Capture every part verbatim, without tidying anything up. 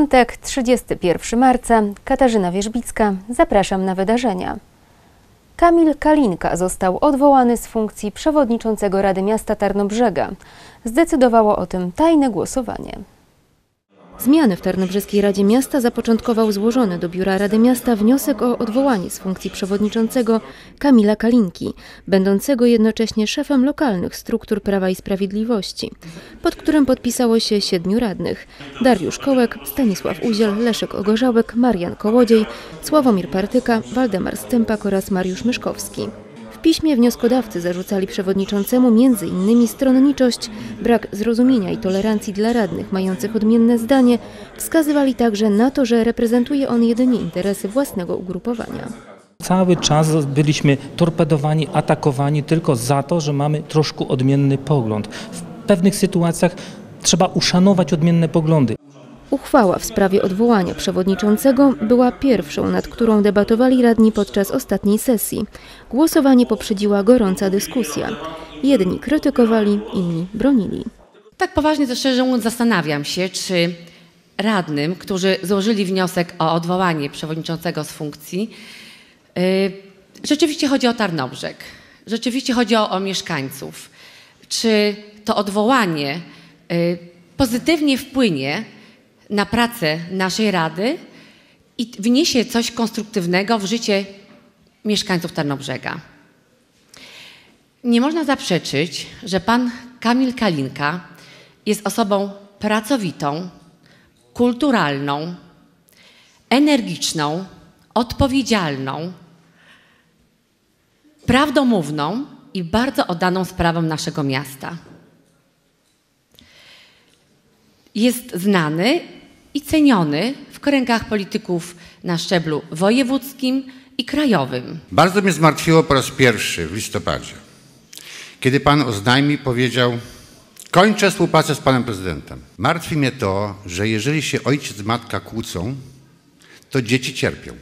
Piątek, trzydziestego pierwszego marca, Katarzyna Wierzbicka, zapraszam na wydarzenia. Kamil Kalinka został odwołany z funkcji przewodniczącego Rady Miasta Tarnobrzega. Zdecydowało o tym tajne głosowanie. Zmiany w Tarnobrzeskiej Radzie Miasta zapoczątkował złożony do Biura Rady Miasta wniosek o odwołanie z funkcji przewodniczącego Kamila Kalinki, będącego jednocześnie szefem lokalnych struktur Prawa i Sprawiedliwości, pod którym podpisało się siedmiu radnych: Dariusz Kołek, Stanisław Uziel, Leszek Ogorzałek, Marian Kołodziej, Sławomir Partyka, Waldemar Stępak oraz Mariusz Myszkowski. W piśmie wnioskodawcy zarzucali przewodniczącemu między innymi stronniczość, brak zrozumienia i tolerancji dla radnych mających odmienne zdanie. Wskazywali także na to, że reprezentuje on jedynie interesy własnego ugrupowania. Cały czas byliśmy torpedowani, atakowani tylko za to, że mamy troszkę odmienny pogląd. W pewnych sytuacjach trzeba uszanować odmienne poglądy. Uchwała w sprawie odwołania przewodniczącego była pierwszą, nad którą debatowali radni podczas ostatniej sesji. Głosowanie poprzedziła gorąca dyskusja. Jedni krytykowali, inni bronili. Tak poważnie to szczerze mówiąc zastanawiam się, czy radnym, którzy złożyli wniosek o odwołanie przewodniczącego z funkcji, yy, rzeczywiście chodzi o Tarnobrzeg, rzeczywiście chodzi o, o mieszkańców. Czy to odwołanie yy, pozytywnie wpłynie na pracę naszej Rady i wniesie coś konstruktywnego w życie mieszkańców Tarnobrzega. Nie można zaprzeczyć, że pan Kamil Kalinka jest osobą pracowitą, kulturalną, energiczną, odpowiedzialną, prawdomówną i bardzo oddaną sprawom naszego miasta. Jest znany i ceniony w kręgach polityków na szczeblu wojewódzkim i krajowym. Bardzo mnie zmartwiło po raz pierwszy w listopadzie, kiedy pan oznajmił, powiedział: kończę współpracę z panem prezydentem. Martwi mnie to, że jeżeli się ojciec i matka kłócą, to dzieci cierpią.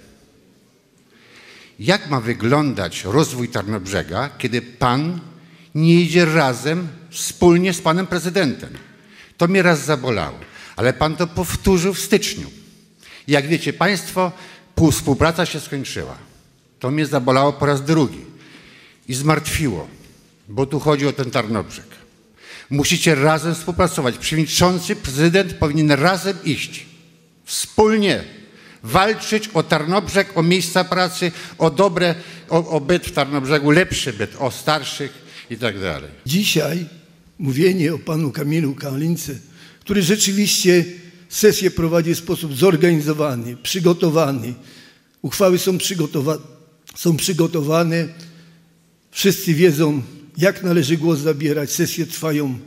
Jak ma wyglądać rozwój Tarnobrzega, kiedy pan nie idzie razem, wspólnie z panem prezydentem? To mnie raz zabolało, ale pan to powtórzył w styczniu. Jak wiecie państwo, współpraca się skończyła. To mnie zabolało po raz drugi i zmartwiło, bo tu chodzi o ten Tarnobrzeg. Musicie razem współpracować. Przewodniczący, prezydent powinien razem iść, wspólnie walczyć o Tarnobrzeg, o miejsca pracy, o dobre, o, o byt w Tarnobrzegu, lepszy byt, o starszych i tak dalej. Dzisiaj mówienie o panu Kamilu Kalince, który rzeczywiście sesję prowadzi w sposób zorganizowany, przygotowany. Uchwały są, przygotowa są przygotowane. Wszyscy wiedzą, jak należy głos zabierać. Sesje trwają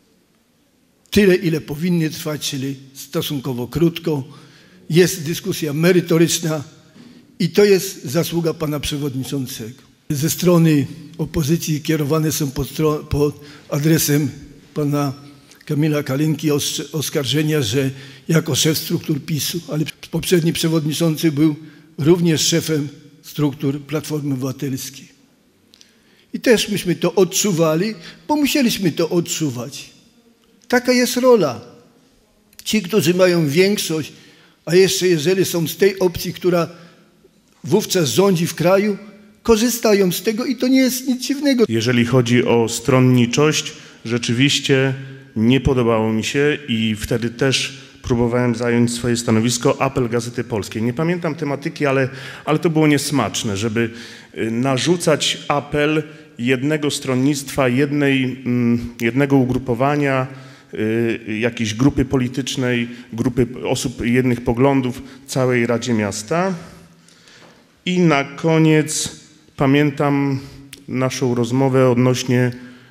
tyle, ile powinny trwać, czyli stosunkowo krótko. Jest dyskusja merytoryczna i to jest zasługa pana przewodniczącego. Ze strony opozycji kierowane są pod, pod adresem pana Kamila Kalinki oskarżenia, że jako szef struktur PiSu, ale poprzedni przewodniczący był również szefem struktur Platformy Obywatelskiej. I też myśmy to odczuwali, bo musieliśmy to odczuwać. Taka jest rola. Ci, którzy mają większość, a jeszcze jeżeli są z tej opcji, która wówczas rządzi w kraju, korzystają z tego i to nie jest nic dziwnego. Jeżeli chodzi o stronniczość, rzeczywiście nie podobało mi się i wtedy też próbowałem zająć swoje stanowisko. Apel Gazety Polskiej. Nie pamiętam tematyki, ale, ale to było niesmaczne, żeby narzucać apel jednego stronnictwa, jednej, jednego ugrupowania, jakiejś grupy politycznej, grupy osób jednych poglądów całej Radzie Miasta. I na koniec pamiętam naszą rozmowę odnośnie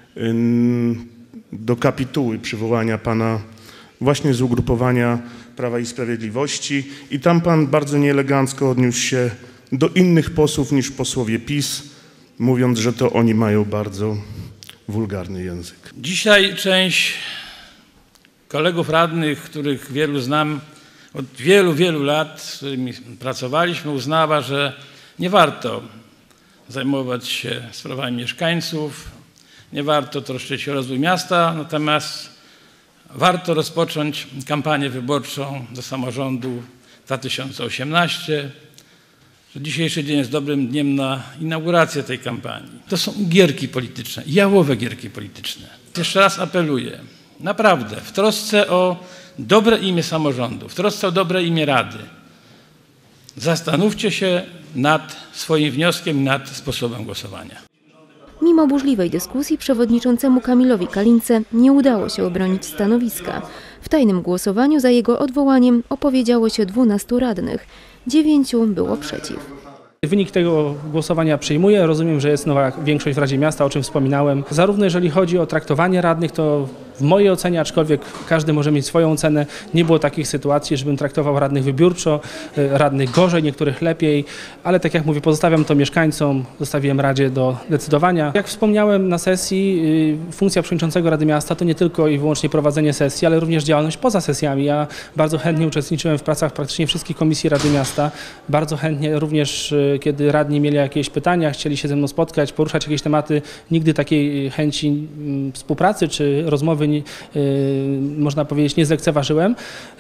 do kapituły przywołania pana właśnie z ugrupowania Prawa i Sprawiedliwości i tam pan bardzo nieelegancko odniósł się do innych posłów niż posłowie PiS, mówiąc, że to oni mają bardzo wulgarny język. Dzisiaj część kolegów radnych, których wielu znam od wielu, wielu lat, z którymi pracowaliśmy, uznała, że nie warto zajmować się sprawami mieszkańców, nie warto troszczyć się o rozwój miasta, natomiast warto rozpocząć kampanię wyborczą do samorządu dwa tysiące osiemnastego, że dzisiejszy dzień jest dobrym dniem na inaugurację tej kampanii. To są gierki polityczne, jałowe gierki polityczne. Jeszcze raz apeluję, naprawdę, w trosce o dobre imię samorządu, w trosce o dobre imię rady, zastanówcie się nad swoim wnioskiem i nad sposobem głosowania. Mimo burzliwej dyskusji przewodniczącemu Kamilowi Kalince nie udało się obronić stanowiska. W tajnym głosowaniu za jego odwołaniem opowiedziało się dwunastu radnych. Dziewięciu było przeciw. Wynik tego głosowania przyjmuję. Rozumiem, że jest nowa większość w Radzie Miasta, o czym wspominałem. Zarówno jeżeli chodzi o traktowanie radnych, to w mojej ocenie, aczkolwiek każdy może mieć swoją ocenę, nie było takich sytuacji, żebym traktował radnych wybiórczo, radnych gorzej, niektórych lepiej, ale tak jak mówię, pozostawiam to mieszkańcom, zostawiłem Radzie do decydowania. Jak wspomniałem na sesji, funkcja przewodniczącego Rady Miasta to nie tylko i wyłącznie prowadzenie sesji, ale również działalność poza sesjami. Ja bardzo chętnie uczestniczyłem w pracach praktycznie wszystkich komisji Rady Miasta. Bardzo chętnie również, kiedy radni mieli jakieś pytania, chcieli się ze mną spotkać, poruszać jakieś tematy, nigdy takiej chęci współpracy czy rozmowy Nie, można powiedzieć, nie zlekceważyłem.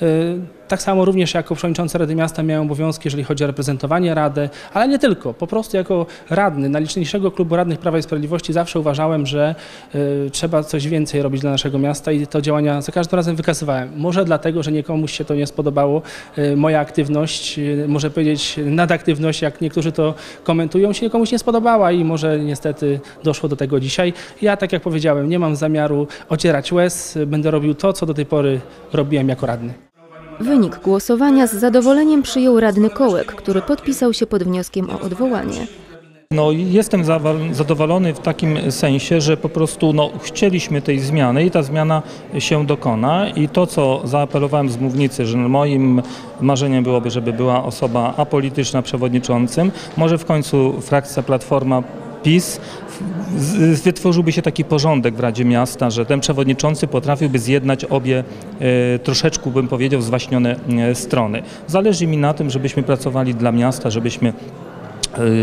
Tak samo również jako przewodniczący Rady Miasta miałem obowiązki, jeżeli chodzi o reprezentowanie Rady, ale nie tylko. Po prostu jako radny najliczniejszego klubu radnych Prawa i Sprawiedliwości zawsze uważałem, że trzeba coś więcej robić dla naszego miasta i to działania za każdym razem wykazywałem. Może dlatego, że niekomuś się to nie spodobało, moja aktywność, może powiedzieć nadaktywność, jak niektórzy to komentują, się komuś nie spodobała i może niestety doszło do tego dzisiaj. Ja, tak jak powiedziałem, nie mam zamiaru ocierać łez, będę robił to, co do tej pory robiłem jako radny. Wynik głosowania z zadowoleniem przyjął radny Kołek, który podpisał się pod wnioskiem o odwołanie. No, jestem zadowolony w takim sensie, że po prostu no, chcieliśmy tej zmiany i ta zmiana się dokona i to, co zaapelowałem z mównicy, że moim marzeniem byłoby, żeby była osoba apolityczna przewodniczącym, może w końcu frakcja Platforma PiS wytworzyłby się taki porządek w Radzie Miasta, że ten przewodniczący potrafiłby zjednać obie e, troszeczkę, bym powiedział, zwaśnione e, strony. Zależy mi na tym, żebyśmy pracowali dla miasta, żebyśmy e, e,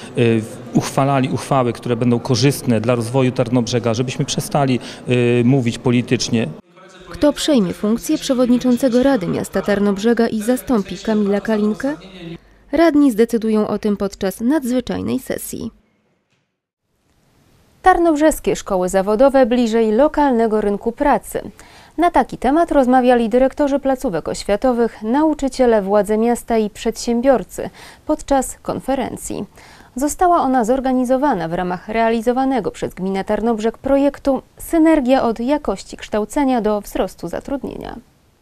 uchwalali uchwały, które będą korzystne dla rozwoju Tarnobrzega, żebyśmy przestali e, mówić politycznie. Kto przejmie funkcję przewodniczącego Rady Miasta Tarnobrzega i zastąpi Kamila Kalinkę? Radni zdecydują o tym podczas nadzwyczajnej sesji. Tarnobrzeskie szkoły zawodowe bliżej lokalnego rynku pracy. Na taki temat rozmawiali dyrektorzy placówek oświatowych, nauczyciele, władze miasta i przedsiębiorcy podczas konferencji. Została ona zorganizowana w ramach realizowanego przez gminę Tarnobrzeg projektu Synergia od jakości kształcenia do wzrostu zatrudnienia.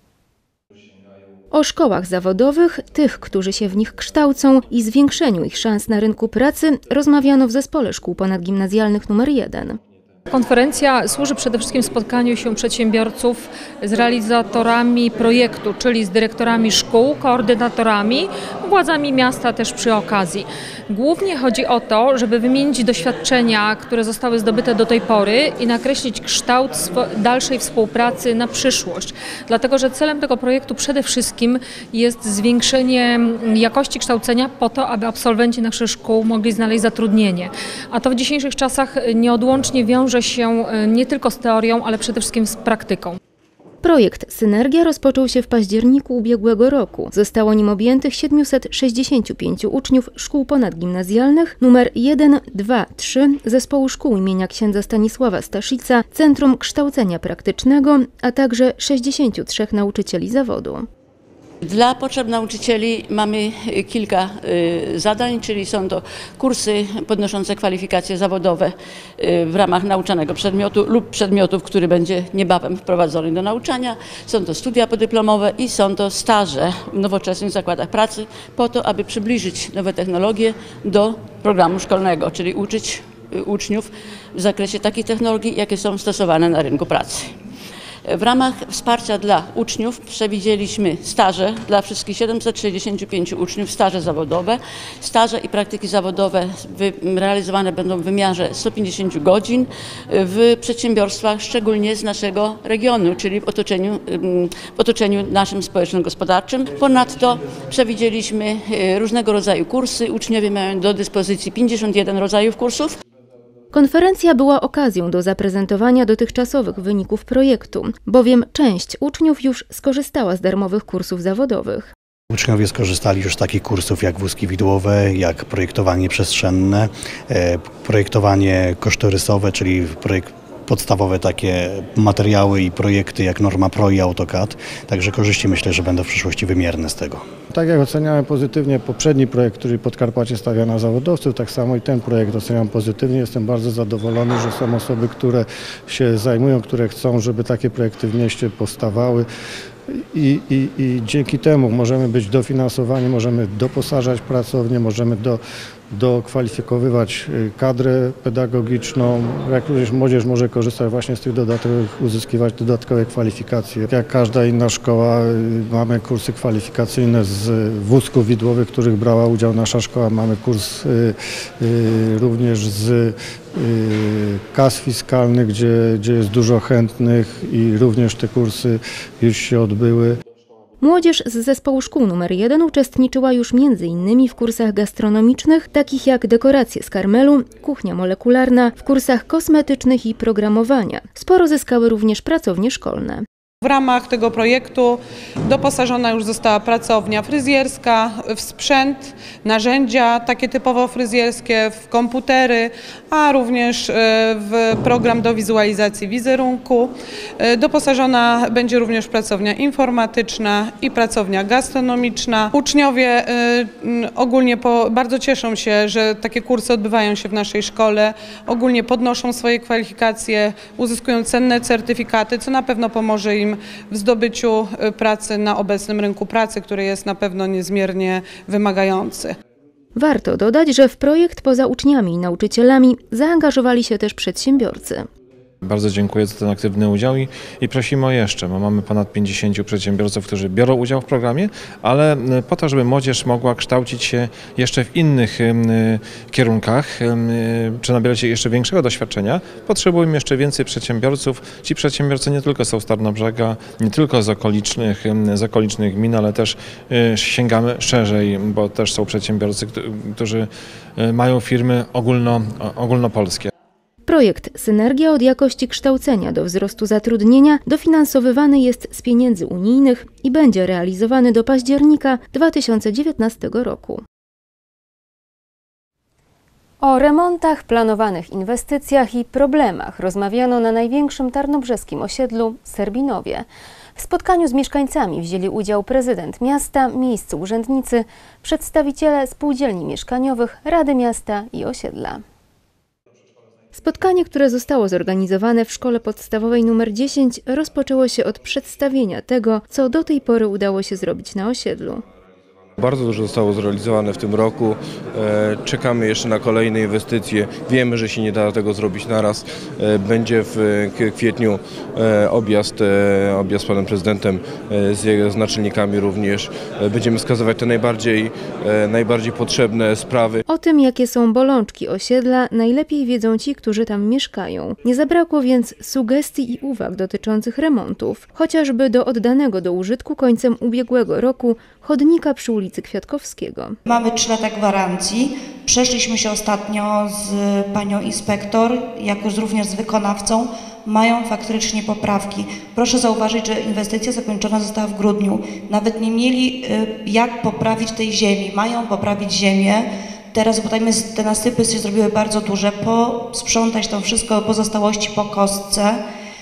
O szkołach zawodowych, tych, którzy się w nich kształcą i zwiększeniu ich szans na rynku pracy rozmawiano w Zespole Szkół Ponadgimnazjalnych numer jeden. Konferencja służy przede wszystkim spotkaniu się przedsiębiorców z realizatorami projektu, czyli z dyrektorami szkół, koordynatorami, władzami miasta też przy okazji. Głównie chodzi o to, żeby wymienić doświadczenia, które zostały zdobyte do tej pory i nakreślić kształt dalszej współpracy na przyszłość. Dlatego, że celem tego projektu przede wszystkim jest zwiększenie jakości kształcenia po to, aby absolwenci naszych szkół mogli znaleźć zatrudnienie. A to w dzisiejszych czasach nieodłącznie wiąże się nie tylko z teorią, ale przede wszystkim z praktyką. Projekt Synergia rozpoczął się w październiku ubiegłego roku. Zostało nim objętych siedmiuset sześćdziesięciu pięciu uczniów szkół ponadgimnazjalnych numer jeden, dwa, trzy Zespołu Szkół imienia księdza Stanisława Staszica, Centrum Kształcenia Praktycznego, a także sześćdziesięciu trzech nauczycieli zawodu. Dla potrzeb nauczycieli mamy kilka zadań, czyli są to kursy podnoszące kwalifikacje zawodowe w ramach nauczanego przedmiotu lub przedmiotów, który będzie niebawem wprowadzony do nauczania. Są to studia podyplomowe i są to staże w nowoczesnych zakładach pracy po to, aby przybliżyć nowe technologie do programu szkolnego, czyli uczyć uczniów w zakresie takich technologii, jakie są stosowane na rynku pracy. W ramach wsparcia dla uczniów przewidzieliśmy staże dla wszystkich siedemset sześćdziesięciu pięciu uczniów, staże zawodowe. Staże i praktyki zawodowe realizowane będą w wymiarze stu pięćdziesięciu godzin w przedsiębiorstwach, szczególnie z naszego regionu, czyli w otoczeniu, w otoczeniu naszym społeczno-gospodarczym. Ponadto przewidzieliśmy różnego rodzaju kursy. Uczniowie mają do dyspozycji pięćdziesiąt jeden rodzajów kursów. Konferencja była okazją do zaprezentowania dotychczasowych wyników projektu, bowiem część uczniów już skorzystała z darmowych kursów zawodowych. Uczniowie skorzystali już z takich kursów jak wózki widłowe, jak projektowanie przestrzenne, projektowanie kosztorysowe, czyli projekt podstawowe takie materiały i projekty jak Norma Pro i AutoCAD, także korzyści myślę, że będą w przyszłości wymierne z tego. Tak jak oceniałem pozytywnie poprzedni projekt, który Podkarpacie stawia na zawodowców, tak samo i ten projekt oceniam pozytywnie. Jestem bardzo zadowolony, że są osoby, które się zajmują, które chcą, żeby takie projekty w mieście powstawały. I, i, I dzięki temu możemy być dofinansowani, możemy doposażać pracownie, możemy do, dokwalifikowywać kadrę pedagogiczną, jak również młodzież może korzystać właśnie z tych dodatkowych, uzyskiwać dodatkowe kwalifikacje. Jak każda inna szkoła mamy kursy kwalifikacyjne z wózków widłowych, w których brała udział nasza szkoła, mamy kurs y, y, również z y, kas fiskalnych, gdzie, gdzie jest dużo chętnych i również te kursy już się odbyły. Młodzież z zespołu szkół numer jeden uczestniczyła już między innymi w kursach gastronomicznych, takich jak dekoracje z karmelu, kuchnia molekularna, w kursach kosmetycznych i programowania. Sporo zyskały również pracownie szkolne. W ramach tego projektu doposażona już została pracownia fryzjerska w sprzęt, narzędzia takie typowo fryzjerskie, w komputery, a również w program do wizualizacji wizerunku. Doposażona będzie również pracownia informatyczna i pracownia gastronomiczna. Uczniowie ogólnie po, bardzo cieszą się, że takie kursy odbywają się w naszej szkole. Ogólnie podnoszą swoje kwalifikacje, uzyskują cenne certyfikaty, co na pewno pomoże im w zdobyciu pracy na obecnym rynku pracy, który jest na pewno niezmiernie wymagający. Warto dodać, że w projekt poza uczniami i nauczycielami zaangażowali się też przedsiębiorcy. Bardzo dziękuję za ten aktywny udział i, i prosimy o jeszcze, bo mamy ponad pięćdziesięciu przedsiębiorców, którzy biorą udział w programie, ale po to, żeby młodzież mogła kształcić się jeszcze w innych y, kierunkach, y, czy nabierać jeszcze większego doświadczenia, potrzebujemy jeszcze więcej przedsiębiorców. Ci przedsiębiorcy nie tylko są z Tarnobrzega, nie tylko z okolicznych, y, z okolicznych gmin, ale też y, sięgamy szerzej, bo też są przedsiębiorcy, którzy y, mają firmy ogólno, ogólnopolskie. Projekt Synergia od jakości kształcenia do wzrostu zatrudnienia dofinansowywany jest z pieniędzy unijnych i będzie realizowany do października dwa tysiące dziewiętnastego roku. O remontach, planowanych inwestycjach i problemach rozmawiano na największym tarnobrzeskim osiedlu Serbinowie. W spotkaniu z mieszkańcami wzięli udział prezydent miasta, miejscy urzędnicy, przedstawiciele spółdzielni mieszkaniowych, Rady Miasta i osiedla. Spotkanie, które zostało zorganizowane w szkole podstawowej numer dziesięć, rozpoczęło się od przedstawienia tego, co do tej pory udało się zrobić na osiedlu. Bardzo dużo zostało zrealizowane w tym roku. Czekamy jeszcze na kolejne inwestycje. Wiemy, że się nie da tego zrobić naraz. Będzie w kwietniu objazd, objazd z panem prezydentem, z jego naczelnikami również. Będziemy wskazywać te najbardziej, najbardziej potrzebne sprawy. O tym, jakie są bolączki osiedla, najlepiej wiedzą ci, którzy tam mieszkają. Nie zabrakło więc sugestii i uwag dotyczących remontów, chociażby do oddanego do użytku końcem ubiegłego roku chodnika przy ulicy Kwiatkowskiego. Mamy trzy lata gwarancji. Przeszliśmy się ostatnio z panią inspektor, jak również z wykonawcą. Mają faktycznie poprawki. Proszę zauważyć, że inwestycja zakończona została w grudniu. Nawet nie mieli jak poprawić tej ziemi. Mają poprawić ziemię. Teraz, bo tam jest, te nasypy się zrobiły bardzo duże, posprzątać to wszystko, pozostałości po kostce.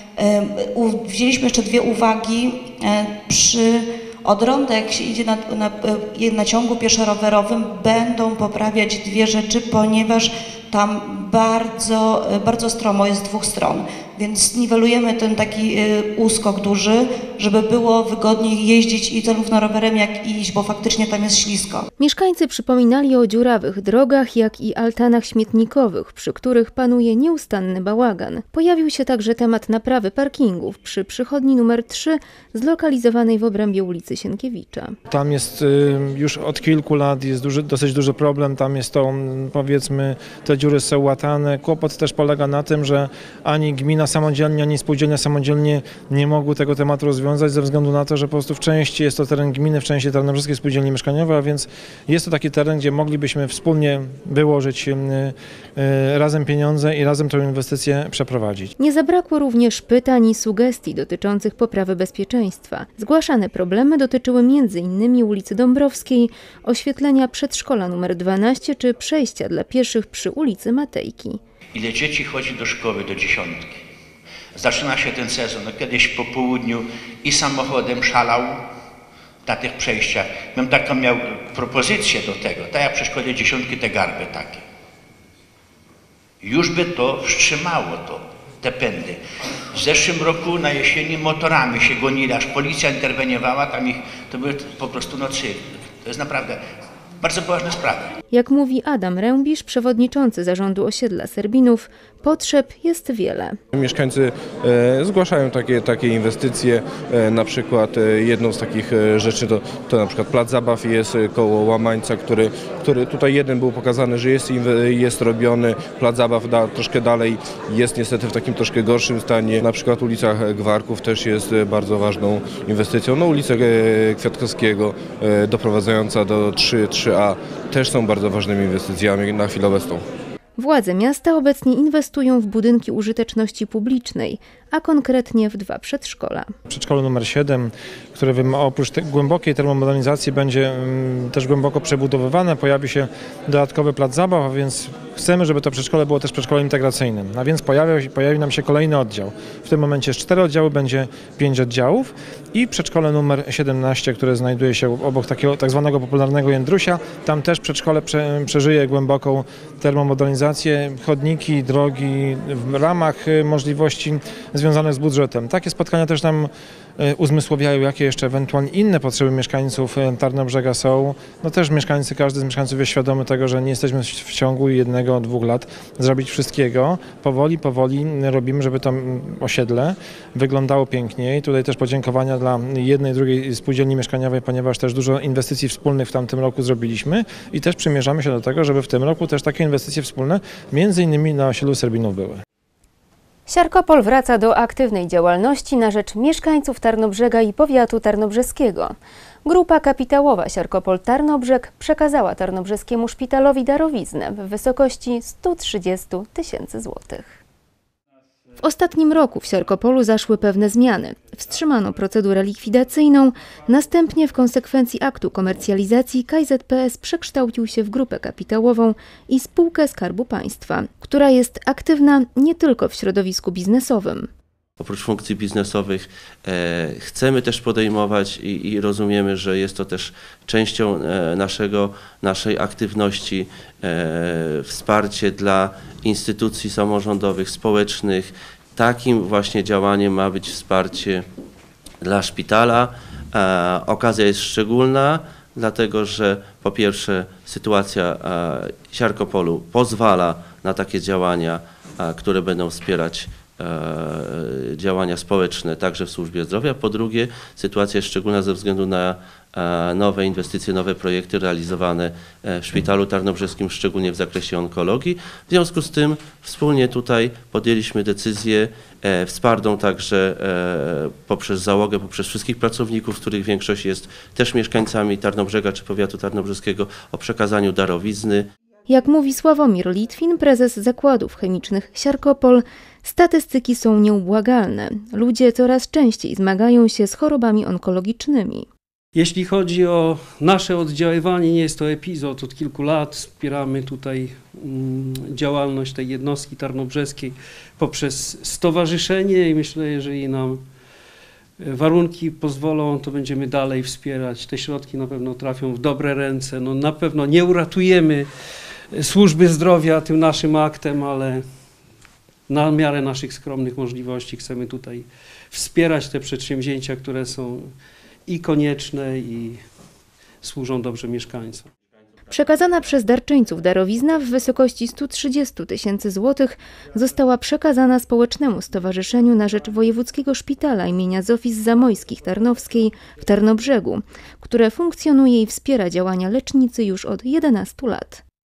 Wzięliśmy jeszcze dwie uwagi przy Od ronda, jak się idzie na, na, na ciągu pieszo-rowerowym, będą poprawiać dwie rzeczy, ponieważ tam bardzo, bardzo stromo jest z dwóch stron. Więc niwelujemy ten taki uskok duży, żeby było wygodniej jeździć i zarówno rowerem, jak i iść, bo faktycznie tam jest ślisko. Mieszkańcy przypominali o dziurawych drogach, jak i altanach śmietnikowych, przy których panuje nieustanny bałagan. Pojawił się także temat naprawy parkingów przy przychodni numer trzy, zlokalizowanej w obrębie ulicy Sienkiewicza. Tam jest już od kilku lat jest duży, dosyć duży problem, tam jest to, powiedzmy, te dziury są ten kłopot też polega na tym, że ani gmina samodzielnie, ani spółdzielnia samodzielnie nie mogły tego tematu rozwiązać ze względu na to, że po prostu w części jest to teren gminy, w części Tarnobrzeskiej Spółdzielni Mieszkaniowej, a więc jest to taki teren, gdzie moglibyśmy wspólnie wyłożyć razem pieniądze i razem tę inwestycję przeprowadzić. Nie zabrakło również pytań i sugestii dotyczących poprawy bezpieczeństwa. Zgłaszane problemy dotyczyły między innymi ulicy Dąbrowskiej, oświetlenia przedszkola numer dwanaście czy przejścia dla pieszych przy ulicy Matejki. Ile dzieci chodzi do szkoły do dziesiątki? Zaczyna się ten sezon, no kiedyś po południu i samochodem szalał na tych przejściach. Bym taką miał propozycję do tego, tak jak przy szkole dziesiątki te garby takie. Już by to wstrzymało to, te pędy. W zeszłym roku na jesieni motorami się gonili, aż policja interweniowała, tam ich, to były po prostu no cykl. To jest naprawdę bardzo poważna sprawa. Jak mówi Adam Rębisz, przewodniczący zarządu osiedla Serbinów, potrzeb jest wiele. Mieszkańcy e, zgłaszają takie, takie inwestycje, e, na przykład e, jedną z takich e, rzeczy to, to na przykład plac zabaw jest e, koło Łamańca, który, który tutaj jeden był pokazany, że jest, jest robiony, plac zabaw da, troszkę dalej jest niestety w takim troszkę gorszym stanie. Na przykład ulica Gwarków też jest bardzo ważną inwestycją. No ulica e, Kwiatkowskiego e, doprowadzająca do trzy A też są bardzo ważnymi inwestycjami na chwilę obecną. Władze miasta obecnie inwestują w budynki użyteczności publicznej, a konkretnie w dwa przedszkola. Przedszkole numer siedem, które oprócz tej głębokiej termomodernizacji będzie też głęboko przebudowywane, pojawi się dodatkowy plac zabaw, a więc chcemy, żeby to przedszkole było też przedszkolem integracyjnym. A więc pojawi, pojawi nam się kolejny oddział. W tym momencie jest cztery oddziały, będzie pięć oddziałów i przedszkole numer siedemnaście, które znajduje się obok takiego tak zwanego popularnego Jędrusia. Tam też przedszkole prze, przeżyje głęboką termomodernizację, chodniki, drogi w ramach możliwości związanych z budżetem. Takie spotkania też nam uzmysłowiają, jakie jeszcze ewentualnie inne potrzeby mieszkańców Tarnobrzega są. No też mieszkańcy, każdy z mieszkańców jest świadomy tego, że nie jesteśmy w ciągu jednego, dwóch lat zrobić wszystkiego. Powoli, powoli robimy, żeby to osiedle wyglądało piękniej. Tutaj też podziękowania dla jednej, drugiej spółdzielni mieszkaniowej, ponieważ też dużo inwestycji wspólnych w tamtym roku zrobiliśmy i też przymierzamy się do tego, żeby w tym roku też takie inwestycje wspólne między innymi na osiedlu Serbinów były. Siarkopol wraca do aktywnej działalności na rzecz mieszkańców Tarnobrzega i powiatu tarnobrzeskiego. Grupa kapitałowa Siarkopol Tarnobrzeg przekazała Tarnobrzeskiemu Szpitalowi darowiznę w wysokości stu trzydziestu tysięcy złotych. W ostatnim roku w Siarkopolu zaszły pewne zmiany. Wstrzymano procedurę likwidacyjną, następnie w konsekwencji aktu komercjalizacji K Z P S przekształcił się w grupę kapitałową i spółkę Skarbu Państwa, która jest aktywna nie tylko w środowisku biznesowym. Oprócz funkcji biznesowych e, chcemy też podejmować i, i rozumiemy, że jest to też częścią e, naszego, naszej aktywności, e, wsparcie dla instytucji samorządowych, społecznych. Takim właśnie działaniem ma być wsparcie dla szpitala. E, okazja jest szczególna, dlatego że po pierwsze sytuacja e, Siarkopolu pozwala na takie działania, e, które będą wspierać działania społeczne także w służbie zdrowia. Po drugie, sytuacja jest szczególna ze względu na nowe inwestycje, nowe projekty realizowane w Szpitalu Tarnobrzeskim, szczególnie w zakresie onkologii. W związku z tym wspólnie tutaj podjęliśmy decyzję wspartą także poprzez załogę, poprzez wszystkich pracowników, z których większość jest też mieszkańcami Tarnobrzega czy powiatu tarnobrzeskiego, o przekazaniu darowizny. Jak mówi Sławomir Litwin, prezes Zakładów Chemicznych Siarkopol, statystyki są nieubłagalne. Ludzie coraz częściej zmagają się z chorobami onkologicznymi. Jeśli chodzi o nasze oddziaływanie, nie jest to epizod. Od kilku lat wspieramy tutaj mm, działalność tej jednostki tarnobrzeskiej poprzez stowarzyszenie i myślę, jeżeli nam warunki pozwolą, to będziemy dalej wspierać. Te środki na pewno trafią w dobre ręce. No, na pewno nie uratujemy służby zdrowia tym naszym aktem, ale na miarę naszych skromnych możliwości chcemy tutaj wspierać te przedsięwzięcia, które są i konieczne, i służą dobrze mieszkańcom. Przekazana przez darczyńców darowizna w wysokości stu trzydziestu tysięcy złotych została przekazana Społecznemu Stowarzyszeniu na rzecz Wojewódzkiego Szpitala imienia Zofii z Zamojskich Tarnowskiej w Tarnobrzegu, które funkcjonuje i wspiera działania lecznicy już od jedenastu lat.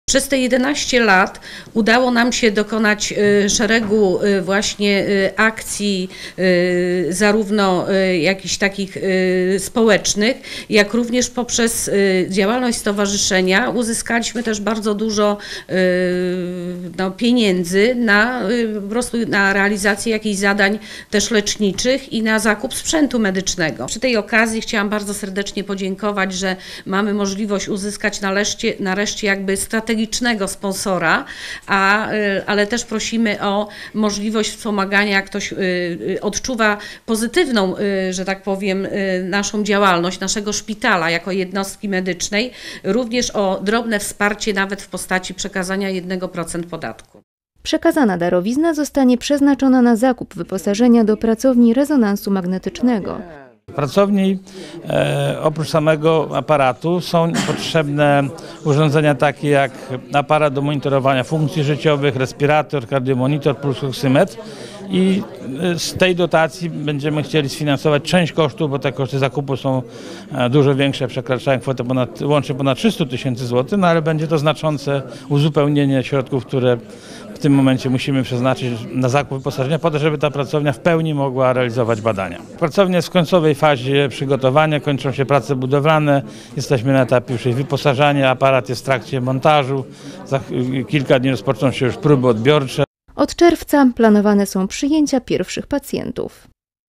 Przez te jedenaście lat udało nam się dokonać szeregu właśnie akcji, zarówno jakichś takich społecznych, jak również poprzez działalność stowarzyszenia uzyskaliśmy też bardzo dużo no, pieniędzy na po prostu na realizację jakichś zadań też leczniczych i na zakup sprzętu medycznego. Przy tej okazji chciałam bardzo serdecznie podziękować, że mamy możliwość uzyskać nareszcie, nareszcie jakby strategicznego sponsora, a, ale też prosimy o możliwość wspomagania, jak ktoś odczuwa pozytywną, że tak powiem, naszą działalność, naszego szpitala jako jednostki medycznej, również o drobne wsparcie nawet w postaci przekazania jednego procenta podatku. Przekazana darowizna zostanie przeznaczona na zakup wyposażenia do pracowni rezonansu magnetycznego. W pracowni e, oprócz samego aparatu są potrzebne urządzenia takie jak aparat do monitorowania funkcji życiowych, respirator, kardiomonitor, pulsoksymetr i z tej dotacji będziemy chcieli sfinansować część kosztów, bo te koszty zakupu są dużo większe, przekraczają kwotę ponad, łącznie ponad trzysta tysięcy złotych, no ale będzie to znaczące uzupełnienie środków, które w tym momencie musimy przeznaczyć na zakup wyposażenia po to, żeby ta pracownia w pełni mogła realizować badania. Pracownia jest w końcowej fazie przygotowania, kończą się prace budowlane, jesteśmy na etapie już jej wyposażania, aparat jest w trakcie montażu, za kilka dni rozpoczną się już próby odbiorcze. Od czerwca planowane są przyjęcia pierwszych pacjentów.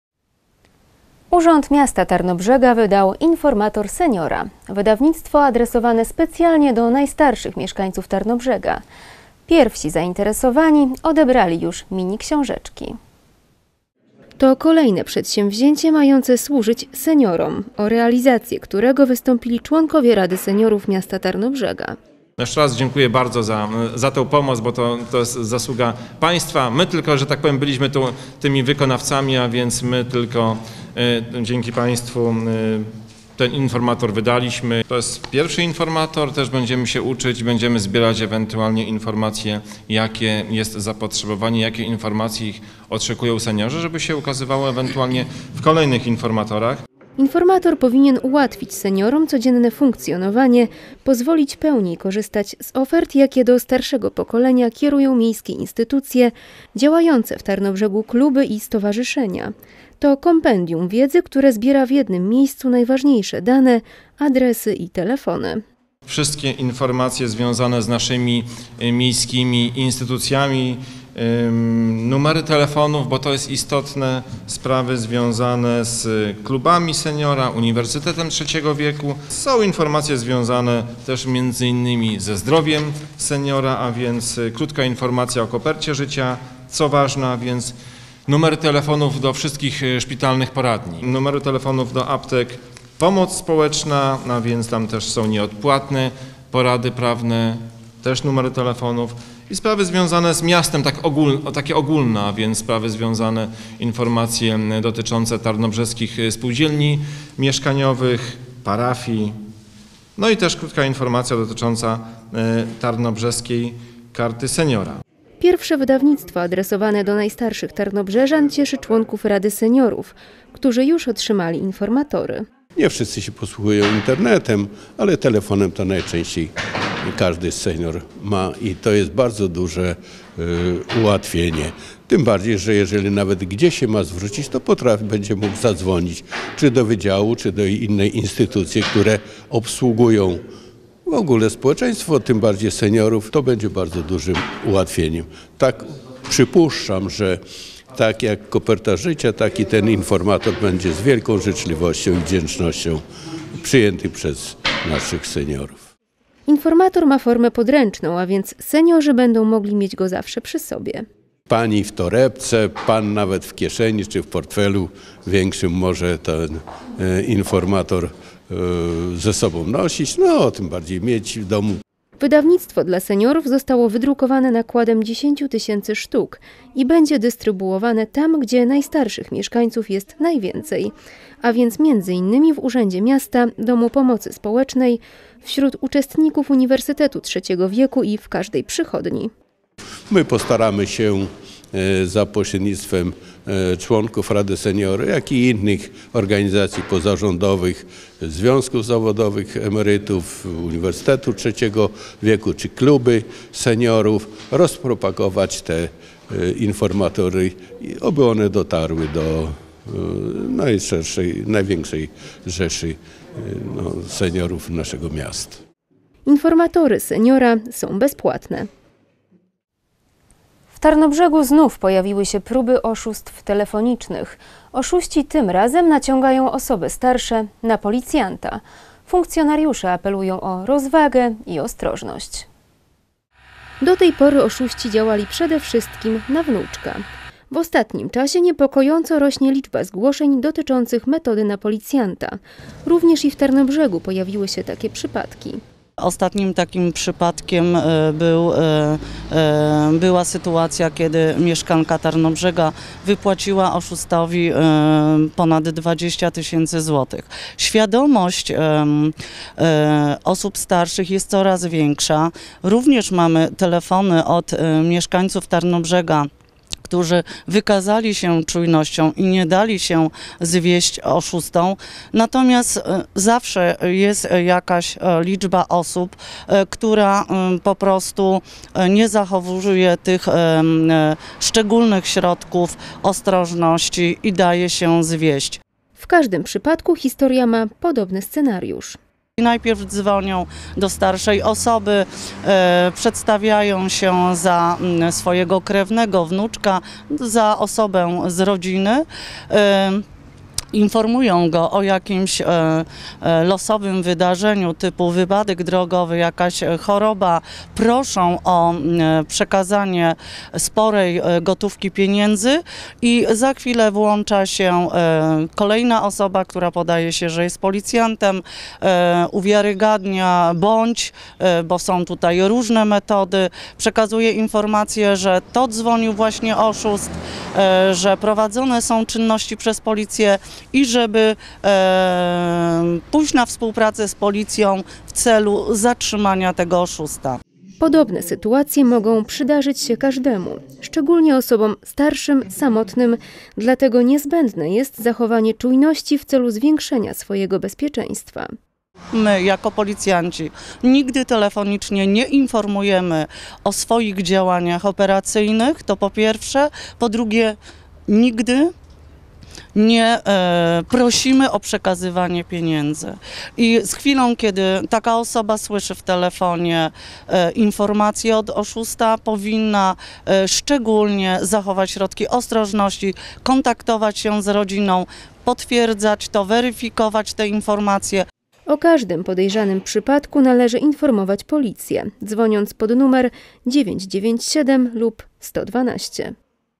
Urząd Miasta Tarnobrzega wydał informator seniora. Wydawnictwo adresowane specjalnie do najstarszych mieszkańców Tarnobrzega. Pierwsi zainteresowani odebrali już mini książeczki. To kolejne przedsięwzięcie mające służyć seniorom, o realizację którego wystąpili członkowie Rady Seniorów Miasta Tarnobrzega. Jeszcze raz dziękuję bardzo za, za tę pomoc, bo to, to jest zasługa państwa. My tylko, że tak powiem, byliśmy tu tymi wykonawcami, a więc my tylko y, dzięki państwu y, ten informator wydaliśmy. To jest pierwszy informator, też będziemy się uczyć, będziemy zbierać ewentualnie informacje, jakie jest zapotrzebowanie, jakie informacje ich oczekują seniorzy, żeby się ukazywało ewentualnie w kolejnych informatorach. Informator powinien ułatwić seniorom codzienne funkcjonowanie, pozwolić pełniej korzystać z ofert, jakie do starszego pokolenia kierują miejskie instytucje, działające w Tarnobrzegu kluby i stowarzyszenia. To kompendium wiedzy, które zbiera w jednym miejscu najważniejsze dane, adresy i telefony. Wszystkie informacje związane z naszymi miejskimi instytucjami, numery telefonów, bo to jest istotne, sprawy związane z klubami seniora, Uniwersytetem Trzeciego Wieku. Są informacje związane też między innymi ze zdrowiem seniora, a więc krótka informacja o kopercie życia, co ważne, a więc numery telefonów do wszystkich szpitalnych poradni, numery telefonów do aptek, pomoc społeczna, a więc tam też są nieodpłatne porady prawne, też numery telefonów. I sprawy związane z miastem, tak ogól, takie ogólne, a więc sprawy związane, informacje dotyczące tarnobrzeskich spółdzielni mieszkaniowych, parafii. No i też krótka informacja dotycząca tarnobrzeskiej karty seniora. Pierwsze wydawnictwo adresowane do najstarszych tarnobrzeżan cieszy członków Rady Seniorów, którzy już otrzymali informatory. Nie wszyscy się posługują internetem, ale telefonem to najczęściej każdy senior ma i to jest bardzo duże y, ułatwienie. Tym bardziej, że jeżeli nawet gdzieś się ma zwrócić, to potrafi, będzie mógł zadzwonić czy do wydziału, czy do innej instytucji, które obsługują w ogóle społeczeństwo, tym bardziej seniorów. To będzie bardzo dużym ułatwieniem. Tak przypuszczam, że tak jak koperta życia, tak i ten informator będzie z wielką życzliwością i wdzięcznością przyjęty przez naszych seniorów. Informator ma formę podręczną, a więc seniorzy będą mogli mieć go zawsze przy sobie. Pani w torebce, pan nawet w kieszeni czy w portfelu większym może ten e, informator e, ze sobą nosić, no tym bardziej mieć w domu. Wydawnictwo dla seniorów zostało wydrukowane nakładem dziesięć tysięcy sztuk i będzie dystrybuowane tam, gdzie najstarszych mieszkańców jest najwięcej, a więc między innymi w Urzędzie Miasta, Domu Pomocy Społecznej, wśród uczestników Uniwersytetu Trzeciego Wieku i w każdej przychodni. My postaramy się za pośrednictwem członków Rady Seniory, jak i innych organizacji pozarządowych, związków zawodowych emerytów, Uniwersytetu Trzeciego Wieku czy kluby seniorów, rozpropagować te informatory, aby one dotarły do najszerszej, największej rzeszy no, seniorów naszego miasta. Informatory seniora są bezpłatne. W Tarnobrzegu znów pojawiły się próby oszustw telefonicznych. Oszuści tym razem naciągają osoby starsze na policjanta. Funkcjonariusze apelują o rozwagę i ostrożność. Do tej pory oszuści działali przede wszystkim na wnuczka. W ostatnim czasie niepokojąco rośnie liczba zgłoszeń dotyczących metody na policjanta. Również i w Tarnobrzegu pojawiły się takie przypadki. Ostatnim takim przypadkiem był, była sytuacja, kiedy mieszkanka Tarnobrzega wypłaciła oszustowi ponad dwadzieścia tysięcy złotych. Świadomość osób starszych jest coraz większa. Również mamy telefony od mieszkańców Tarnobrzega, którzy wykazali się czujnością i nie dali się zwieść oszustom. Natomiast zawsze jest jakaś liczba osób, która po prostu nie zachowuje tych szczególnych środków ostrożności i daje się zwieść. W każdym przypadku historia ma podobny scenariusz. Najpierw dzwonią do starszej osoby, e, przedstawiają się za m, swojego krewnego, wnuczka, za osobę z rodziny. E, Informują go o jakimś e, e, losowym wydarzeniu typu wypadek drogowy, jakaś choroba, proszą o e, przekazanie sporej e, gotówki pieniędzy i za chwilę włącza się e, kolejna osoba, która podaje się, że jest policjantem, e, uwiarygadnia bądź, e, bo są tutaj różne metody, przekazuje informację, że to dzwonił właśnie oszust, e, że prowadzone są czynności przez policję i żeby e, pójść na współpracę z policją w celu zatrzymania tego oszusta. Podobne sytuacje mogą przydarzyć się każdemu, szczególnie osobom starszym, samotnym, dlatego niezbędne jest zachowanie czujności w celu zwiększenia swojego bezpieczeństwa. My jako policjanci nigdy telefonicznie nie informujemy o swoich działaniach operacyjnych, to po pierwsze, po drugie nigdy nie e, prosimy o przekazywanie pieniędzy. I z chwilą, kiedy taka osoba słyszy w telefonie e, informację od oszusta, powinna e, szczególnie zachować środki ostrożności, kontaktować się z rodziną, potwierdzać to, weryfikować te informacje. O każdym podejrzanym przypadku należy informować policję, dzwoniąc pod numer dziewięć dziewięć siedem lub sto dwanaście.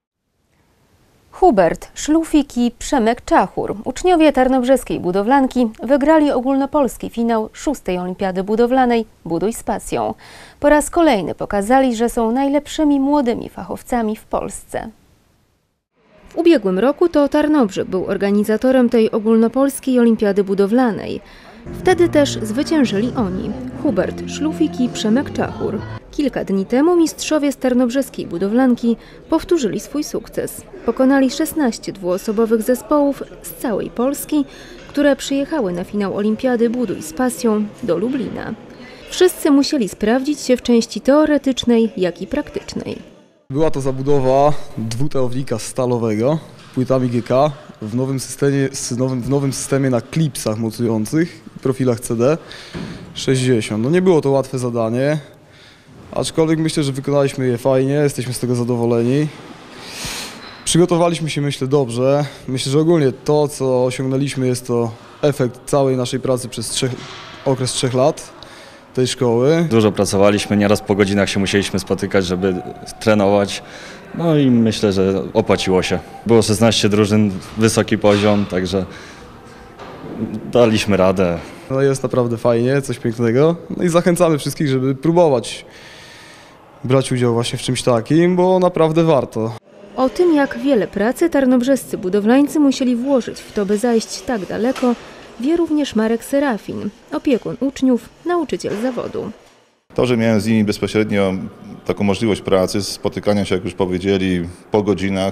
Hubert Szlufik i Przemek Czachur, uczniowie tarnobrzeskiej budowlanki, wygrali ogólnopolski finał szóstej Olimpiady Budowlanej Buduj z pasją. Po raz kolejny pokazali, że są najlepszymi młodymi fachowcami w Polsce. W ubiegłym roku to Tarnobrzeg był organizatorem tej ogólnopolskiej Olimpiady Budowlanej. Wtedy też zwyciężyli oni, Hubert Szlufik i Przemek Czachur. Kilka dni temu mistrzowie z tarnobrzeskiej budowlanki powtórzyli swój sukces. Pokonali szesnaście dwuosobowych zespołów z całej Polski, które przyjechały na finał Olimpiady Buduj z pasją do Lublina. Wszyscy musieli sprawdzić się w części teoretycznej, jak i praktycznej. Była to zabudowa dwuteownika stalowego płytami G K w nowym systemie, w nowym systemie na klipsach mocujących i profilach C D sześćdziesiąt. No nie było to łatwe zadanie, aczkolwiek myślę, że wykonaliśmy je fajnie, jesteśmy z tego zadowoleni. Przygotowaliśmy się, myślę, dobrze. Myślę, że ogólnie to, co osiągnęliśmy, jest to efekt całej naszej pracy przez trzech, okres trzech lat tej szkoły. Dużo pracowaliśmy, nieraz po godzinach się musieliśmy spotykać, żeby trenować. No i myślę, że opłaciło się. Było szesnaście drużyn, wysoki poziom, także daliśmy radę. No jest naprawdę fajnie, coś pięknego. No i zachęcamy wszystkich, żeby próbować brać udział właśnie w czymś takim, bo naprawdę warto. O tym, jak wiele pracy tarnobrzescy budowlańcy musieli włożyć w to, by zajść tak daleko, wie również Marek Serafin, opiekun uczniów, nauczyciel zawodu. To, że miałem z nimi bezpośrednio taką możliwość pracy, spotykania się, jak już powiedzieli, po godzinach,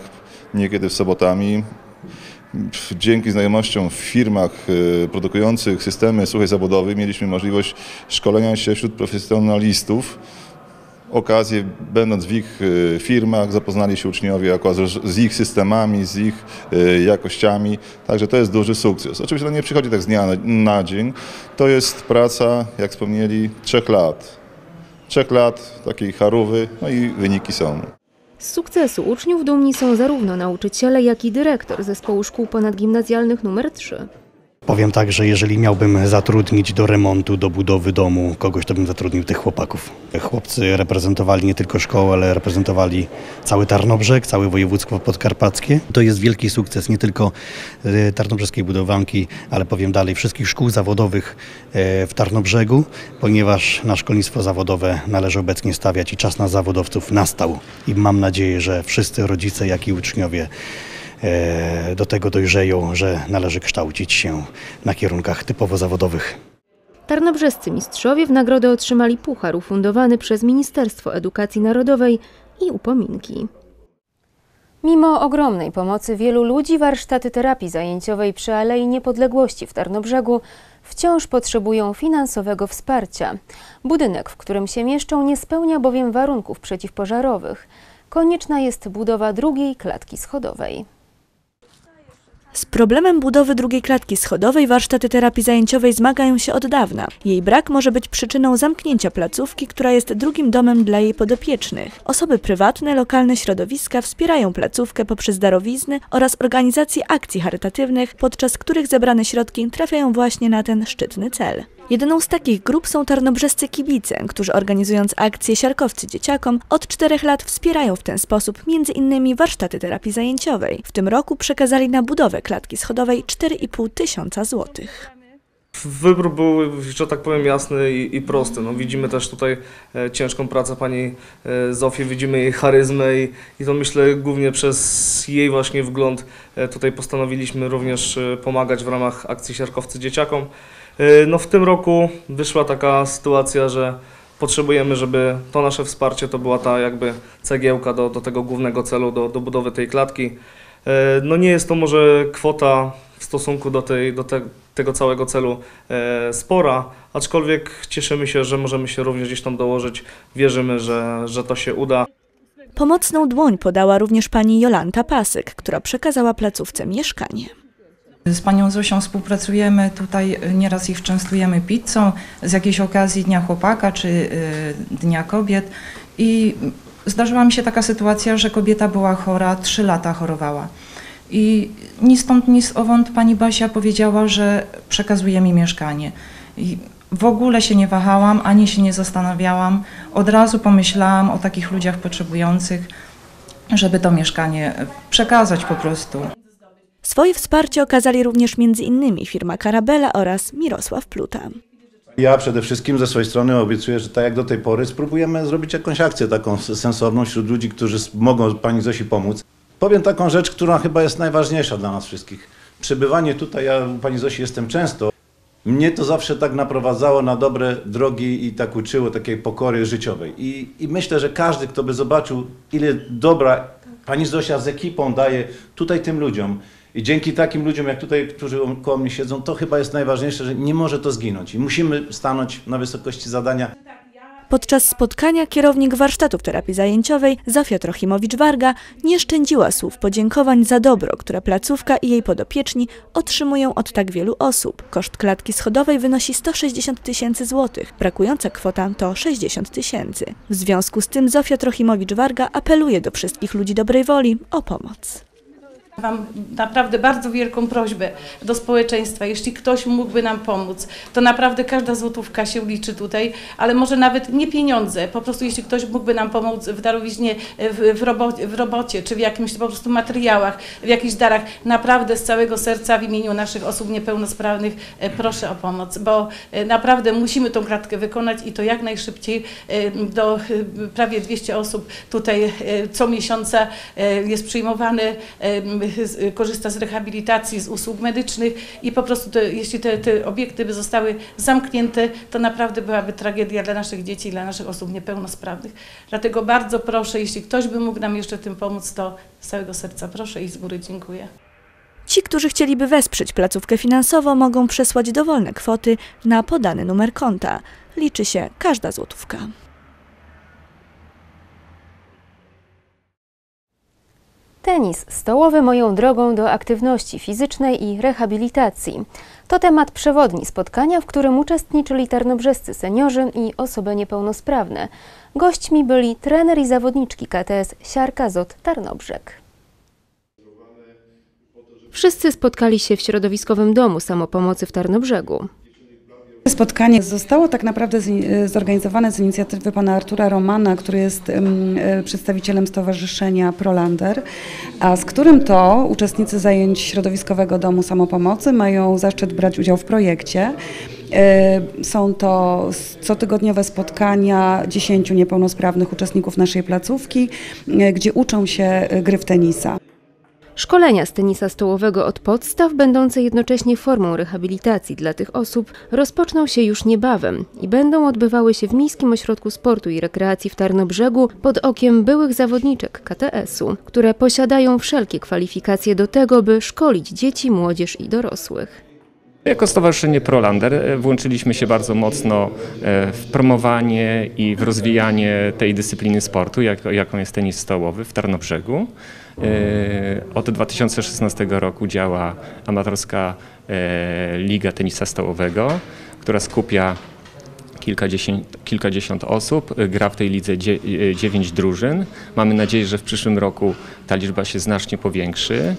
niekiedy w sobotami. Dzięki znajomościom w firmach produkujących systemy słuchaj zawodowych mieliśmy możliwość szkolenia się wśród profesjonalistów. Okazję, będąc w ich firmach, zapoznali się uczniowie z ich systemami, z ich jakościami, także to jest duży sukces. Oczywiście to nie przychodzi tak z dnia na dzień, to jest praca, jak wspomnieli, trzech lat. Trzech lat takiej charówy, no i wyniki są. Z sukcesu uczniów dumni są zarówno nauczyciele, jak i dyrektor Zespołu Szkół Ponadgimnazjalnych numer trzy. Powiem tak, że jeżeli miałbym zatrudnić do remontu, do budowy domu kogoś, to bym zatrudnił tych chłopaków. Chłopcy reprezentowali nie tylko szkołę, ale reprezentowali cały Tarnobrzeg, całe województwo podkarpackie. To jest wielki sukces nie tylko tarnobrzeskiej budowlanki, ale powiem dalej wszystkich szkół zawodowych w Tarnobrzegu, ponieważ na szkolnictwo zawodowe należy obecnie stawiać i czas na zawodowców nastał. I mam nadzieję, że wszyscy rodzice, jak i uczniowie do tego dojrzeją, że należy kształcić się na kierunkach typowo zawodowych. Tarnobrzescy mistrzowie w nagrodę otrzymali puchar ufundowany przez Ministerstwo Edukacji Narodowej i upominki. Mimo ogromnej pomocy wielu ludzi, warsztaty terapii zajęciowej przy Alei Niepodległości w Tarnobrzegu wciąż potrzebują finansowego wsparcia. Budynek, w którym się mieszczą, nie spełnia bowiem warunków przeciwpożarowych. Konieczna jest budowa drugiej klatki schodowej. Z problemem budowy drugiej klatki schodowej warsztaty terapii zajęciowej zmagają się od dawna. Jej brak może być przyczyną zamknięcia placówki, która jest drugim domem dla jej podopiecznych. Osoby prywatne, lokalne środowiska wspierają placówkę poprzez darowizny oraz organizację akcji charytatywnych, podczas których zebrane środki trafiają właśnie na ten szczytny cel. Jedną z takich grup są tarnobrzescy kibice, którzy organizując akcję Siarkowcy Dzieciakom od czterech lat wspierają w ten sposób między innymi warsztaty terapii zajęciowej. W tym roku przekazali na budowę klatki schodowej cztery i pół tysiąca złotych. Wybór był, że tak powiem, jasny i, i prosty. No, widzimy też tutaj e, ciężką pracę pani e, Zofii, widzimy jej charyzmę i, i to myślę głównie przez jej właśnie wgląd e, tutaj postanowiliśmy również e, pomagać w ramach akcji Siarkowcy Dzieciakom. E, no, w tym roku wyszła taka sytuacja, że potrzebujemy, żeby to nasze wsparcie to była ta jakby cegiełka do, do tego głównego celu, do, do budowy tej klatki. E, no nie jest to może kwota w stosunku do, tej, do te, tego całego celu e, spora, aczkolwiek cieszymy się, że możemy się również gdzieś tam dołożyć. Wierzymy, że, że to się uda. Pomocną dłoń podała również pani Jolanta Pasyk, która przekazała placówce mieszkanie. Z panią Zosią współpracujemy, tutaj nieraz ich częstujemy pizzą z jakiejś okazji Dnia Chłopaka czy y, Dnia Kobiet i zdarzyła mi się taka sytuacja, że kobieta była chora, trzy lata chorowała. I ni stąd, ni zowąd pani Basia powiedziała, że przekazuje mi mieszkanie. I w ogóle się nie wahałam, ani się nie zastanawiałam. Od razu pomyślałam o takich ludziach potrzebujących, żeby to mieszkanie przekazać po prostu. Swoje wsparcie okazali również między innymi firma Karabela oraz Mirosław Pluta. Ja przede wszystkim ze swojej strony obiecuję, że tak jak do tej pory spróbujemy zrobić jakąś akcję taką sensowną wśród ludzi, którzy mogą pani Zosi pomóc. Powiem taką rzecz, która chyba jest najważniejsza dla nas wszystkich. Przebywanie tutaj, ja u pani Zosi jestem często, mnie to zawsze tak naprowadzało na dobre drogi i tak uczyło takiej pokory życiowej. I, i myślę, że każdy, kto by zobaczył, ile dobra pani Zosia z ekipą daje tutaj tym ludziom, i dzięki takim ludziom, jak tutaj, którzy koło mnie siedzą, to chyba jest najważniejsze, że nie może to zginąć. I musimy stanąć na wysokości zadania. Podczas spotkania kierownik warsztatów terapii zajęciowej Zofia Trochimowicz-Warga nie szczędziła słów podziękowań za dobro, które placówka i jej podopieczni otrzymują od tak wielu osób. Koszt klatki schodowej wynosi sto sześćdziesiąt tysięcy złotych, brakująca kwota to sześćdziesiąt tysięcy. W związku z tym Zofia Trochimowicz-Warga apeluje do wszystkich ludzi dobrej woli o pomoc. Mam naprawdę bardzo wielką prośbę do społeczeństwa, jeśli ktoś mógłby nam pomóc, to naprawdę każda złotówka się liczy tutaj, ale może nawet nie pieniądze, po prostu jeśli ktoś mógłby nam pomóc w darowiźnie, w, w, robocie, w robocie, czy w jakimś po prostu materiałach, w jakichś darach, naprawdę z całego serca w imieniu naszych osób niepełnosprawnych proszę o pomoc, bo naprawdę musimy tą klatkę wykonać i to jak najszybciej. Do prawie dwieście osób tutaj co miesiąca jest przyjmowane. korzysta z rehabilitacji, z usług medycznych i po prostu te, jeśli te, te obiekty by zostały zamknięte, to naprawdę byłaby tragedia dla naszych dzieci i dla naszych osób niepełnosprawnych. Dlatego bardzo proszę, jeśli ktoś by mógł nam jeszcze tym pomóc, to z całego serca proszę i z góry dziękuję. Ci, którzy chcieliby wesprzeć placówkę finansowo, mogą przesłać dowolne kwoty na podany numer konta. Liczy się każda złotówka. Tenis stołowy moją drogą do aktywności fizycznej i rehabilitacji. To temat przewodni spotkania, w którym uczestniczyli tarnobrzescy seniorzy i osoby niepełnosprawne. Gośćmi byli trener i zawodniczki K T S Siarka Z O T Tarnobrzeg. Wszyscy spotkali się w środowiskowym domu samopomocy w Tarnobrzegu. Spotkanie zostało tak naprawdę zorganizowane z inicjatywy pana Artura Romana, który jest przedstawicielem Stowarzyszenia Prolander, a z którym to uczestnicy zajęć środowiskowego domu samopomocy mają zaszczyt brać udział w projekcie. Są to cotygodniowe spotkania dziesięciu niepełnosprawnych uczestników naszej placówki, gdzie uczą się gry w tenisa. Szkolenia z tenisa stołowego od podstaw, będące jednocześnie formą rehabilitacji dla tych osób, rozpoczną się już niebawem i będą odbywały się w Miejskim Ośrodku Sportu i Rekreacji w Tarnobrzegu pod okiem byłych zawodniczek K T S u, które posiadają wszelkie kwalifikacje do tego, by szkolić dzieci, młodzież i dorosłych. Jako Stowarzyszenie Prolander włączyliśmy się bardzo mocno w promowanie i w rozwijanie tej dyscypliny sportu, jaką jest tenis stołowy w Tarnobrzegu. Od dwa tysiące szesnastego roku działa amatorska Liga Tenisa Stołowego, która skupia kilkadziesiąt, kilkadziesiąt osób. Gra w tej lidze dziewięć drużyn. Mamy nadzieję, że w przyszłym roku ta liczba się znacznie powiększy.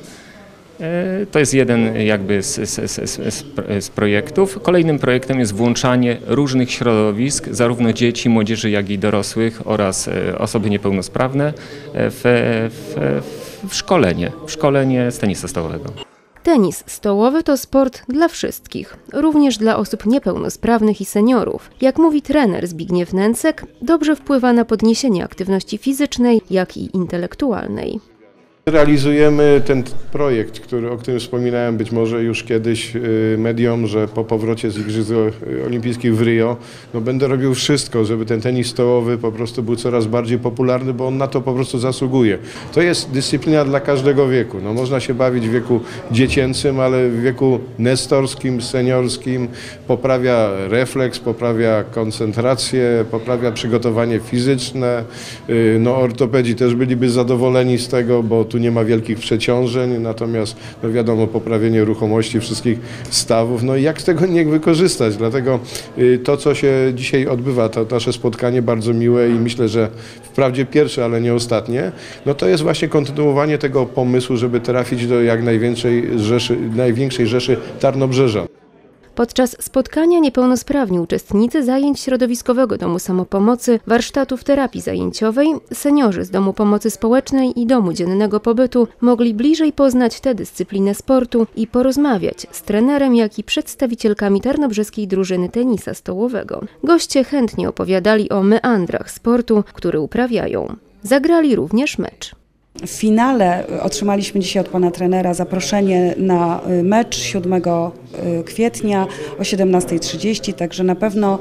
To jest jeden jakby z, z, z, z projektów. Kolejnym projektem jest włączanie różnych środowisk, zarówno dzieci, młodzieży, jak i dorosłych oraz osoby niepełnosprawne w, w, w szkolenie, w szkolenie z tenisa stołowego. Tenis stołowy to sport dla wszystkich, również dla osób niepełnosprawnych i seniorów. Jak mówi trener Zbigniew Nęcek, dobrze wpływa na podniesienie aktywności fizycznej, jak i intelektualnej. Realizujemy ten projekt, który, o którym wspominałem być może już kiedyś mediom, że po powrocie z Igrzysk Olimpijskich w Rio no będę robił wszystko, żeby ten tenis stołowy po prostu był coraz bardziej popularny, bo on na to po prostu zasługuje. To jest dyscyplina dla każdego wieku. No, można się bawić w wieku dziecięcym, ale w wieku nestorskim, seniorskim poprawia refleks, poprawia koncentrację, poprawia przygotowanie fizyczne. No, ortopedzi też byliby zadowoleni z tego, bo tu nie ma wielkich przeciążeń, natomiast no wiadomo, poprawienie ruchomości wszystkich stawów, no i jak z tego nie wykorzystać, dlatego to, co się dzisiaj odbywa, to nasze spotkanie bardzo miłe i myślę, że wprawdzie pierwsze, ale nie ostatnie, no to jest właśnie kontynuowanie tego pomysłu, żeby trafić do jak największej rzeszy, największej rzeszy Tarnobrzeżan. Podczas spotkania niepełnosprawni uczestnicy zajęć środowiskowego domu samopomocy, warsztatów terapii zajęciowej, seniorzy z domu pomocy społecznej i domu dziennego pobytu mogli bliżej poznać tę dyscyplinę sportu i porozmawiać z trenerem, jak i przedstawicielkami tarnobrzeskiej drużyny tenisa stołowego. Goście chętnie opowiadali o meandrach sportu, który uprawiają. Zagrali również mecz. W finale otrzymaliśmy dzisiaj od pana trenera zaproszenie na mecz siódmego kwietnia o siedemnastej trzydzieści, także na pewno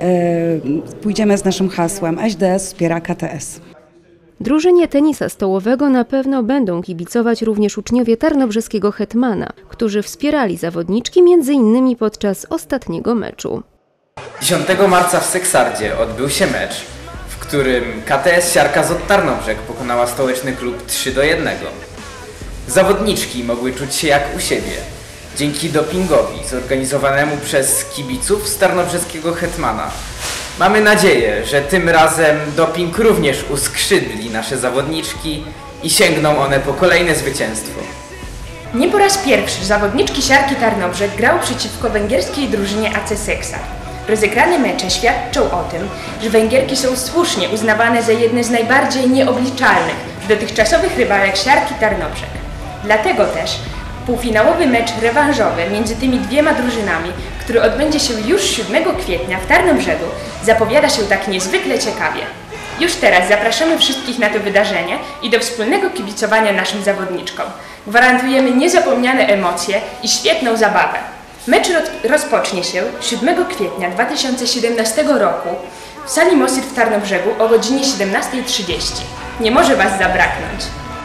pójdziemy z naszym hasłem S D S wspiera K T S. Drużynie tenisa stołowego na pewno będą kibicować również uczniowie tarnobrzeskiego Hetmana, którzy wspierali zawodniczki między innymi podczas ostatniego meczu. dziesiątego marca w Seksardzie odbył się mecz, w którym K T S Siarka Z O T Tarnobrzeg pokonała stołeczny klub trzy do jednego. Zawodniczki mogły czuć się jak u siebie, dzięki dopingowi zorganizowanemu przez kibiców z tarnobrzeskiego Hetmana. Mamy nadzieję, że tym razem doping również uskrzydli nasze zawodniczki i sięgną one po kolejne zwycięstwo. Nie po raz pierwszy zawodniczki Siarki Tarnobrzeg grały przeciwko węgierskiej drużynie A C Seksar. Rozegrane mecze świadczą o tym, że Węgierki są słusznie uznawane za jedne z najbardziej nieobliczalnych dotychczasowych rywalek Siarki Tarnobrzeg. Dlatego też półfinałowy mecz rewanżowy między tymi dwiema drużynami, który odbędzie się już siódmego kwietnia w Tarnobrzegu, zapowiada się tak niezwykle ciekawie. Już teraz zapraszamy wszystkich na to wydarzenie i do wspólnego kibicowania naszym zawodniczkom. Gwarantujemy niezapomniane emocje i świetną zabawę. Mecz rozpocznie się siódmego kwietnia dwa tysiące siedemnastego roku w sali Mosir w Tarnobrzegu o godzinie siedemnastej trzydzieści. Nie może Was zabraknąć.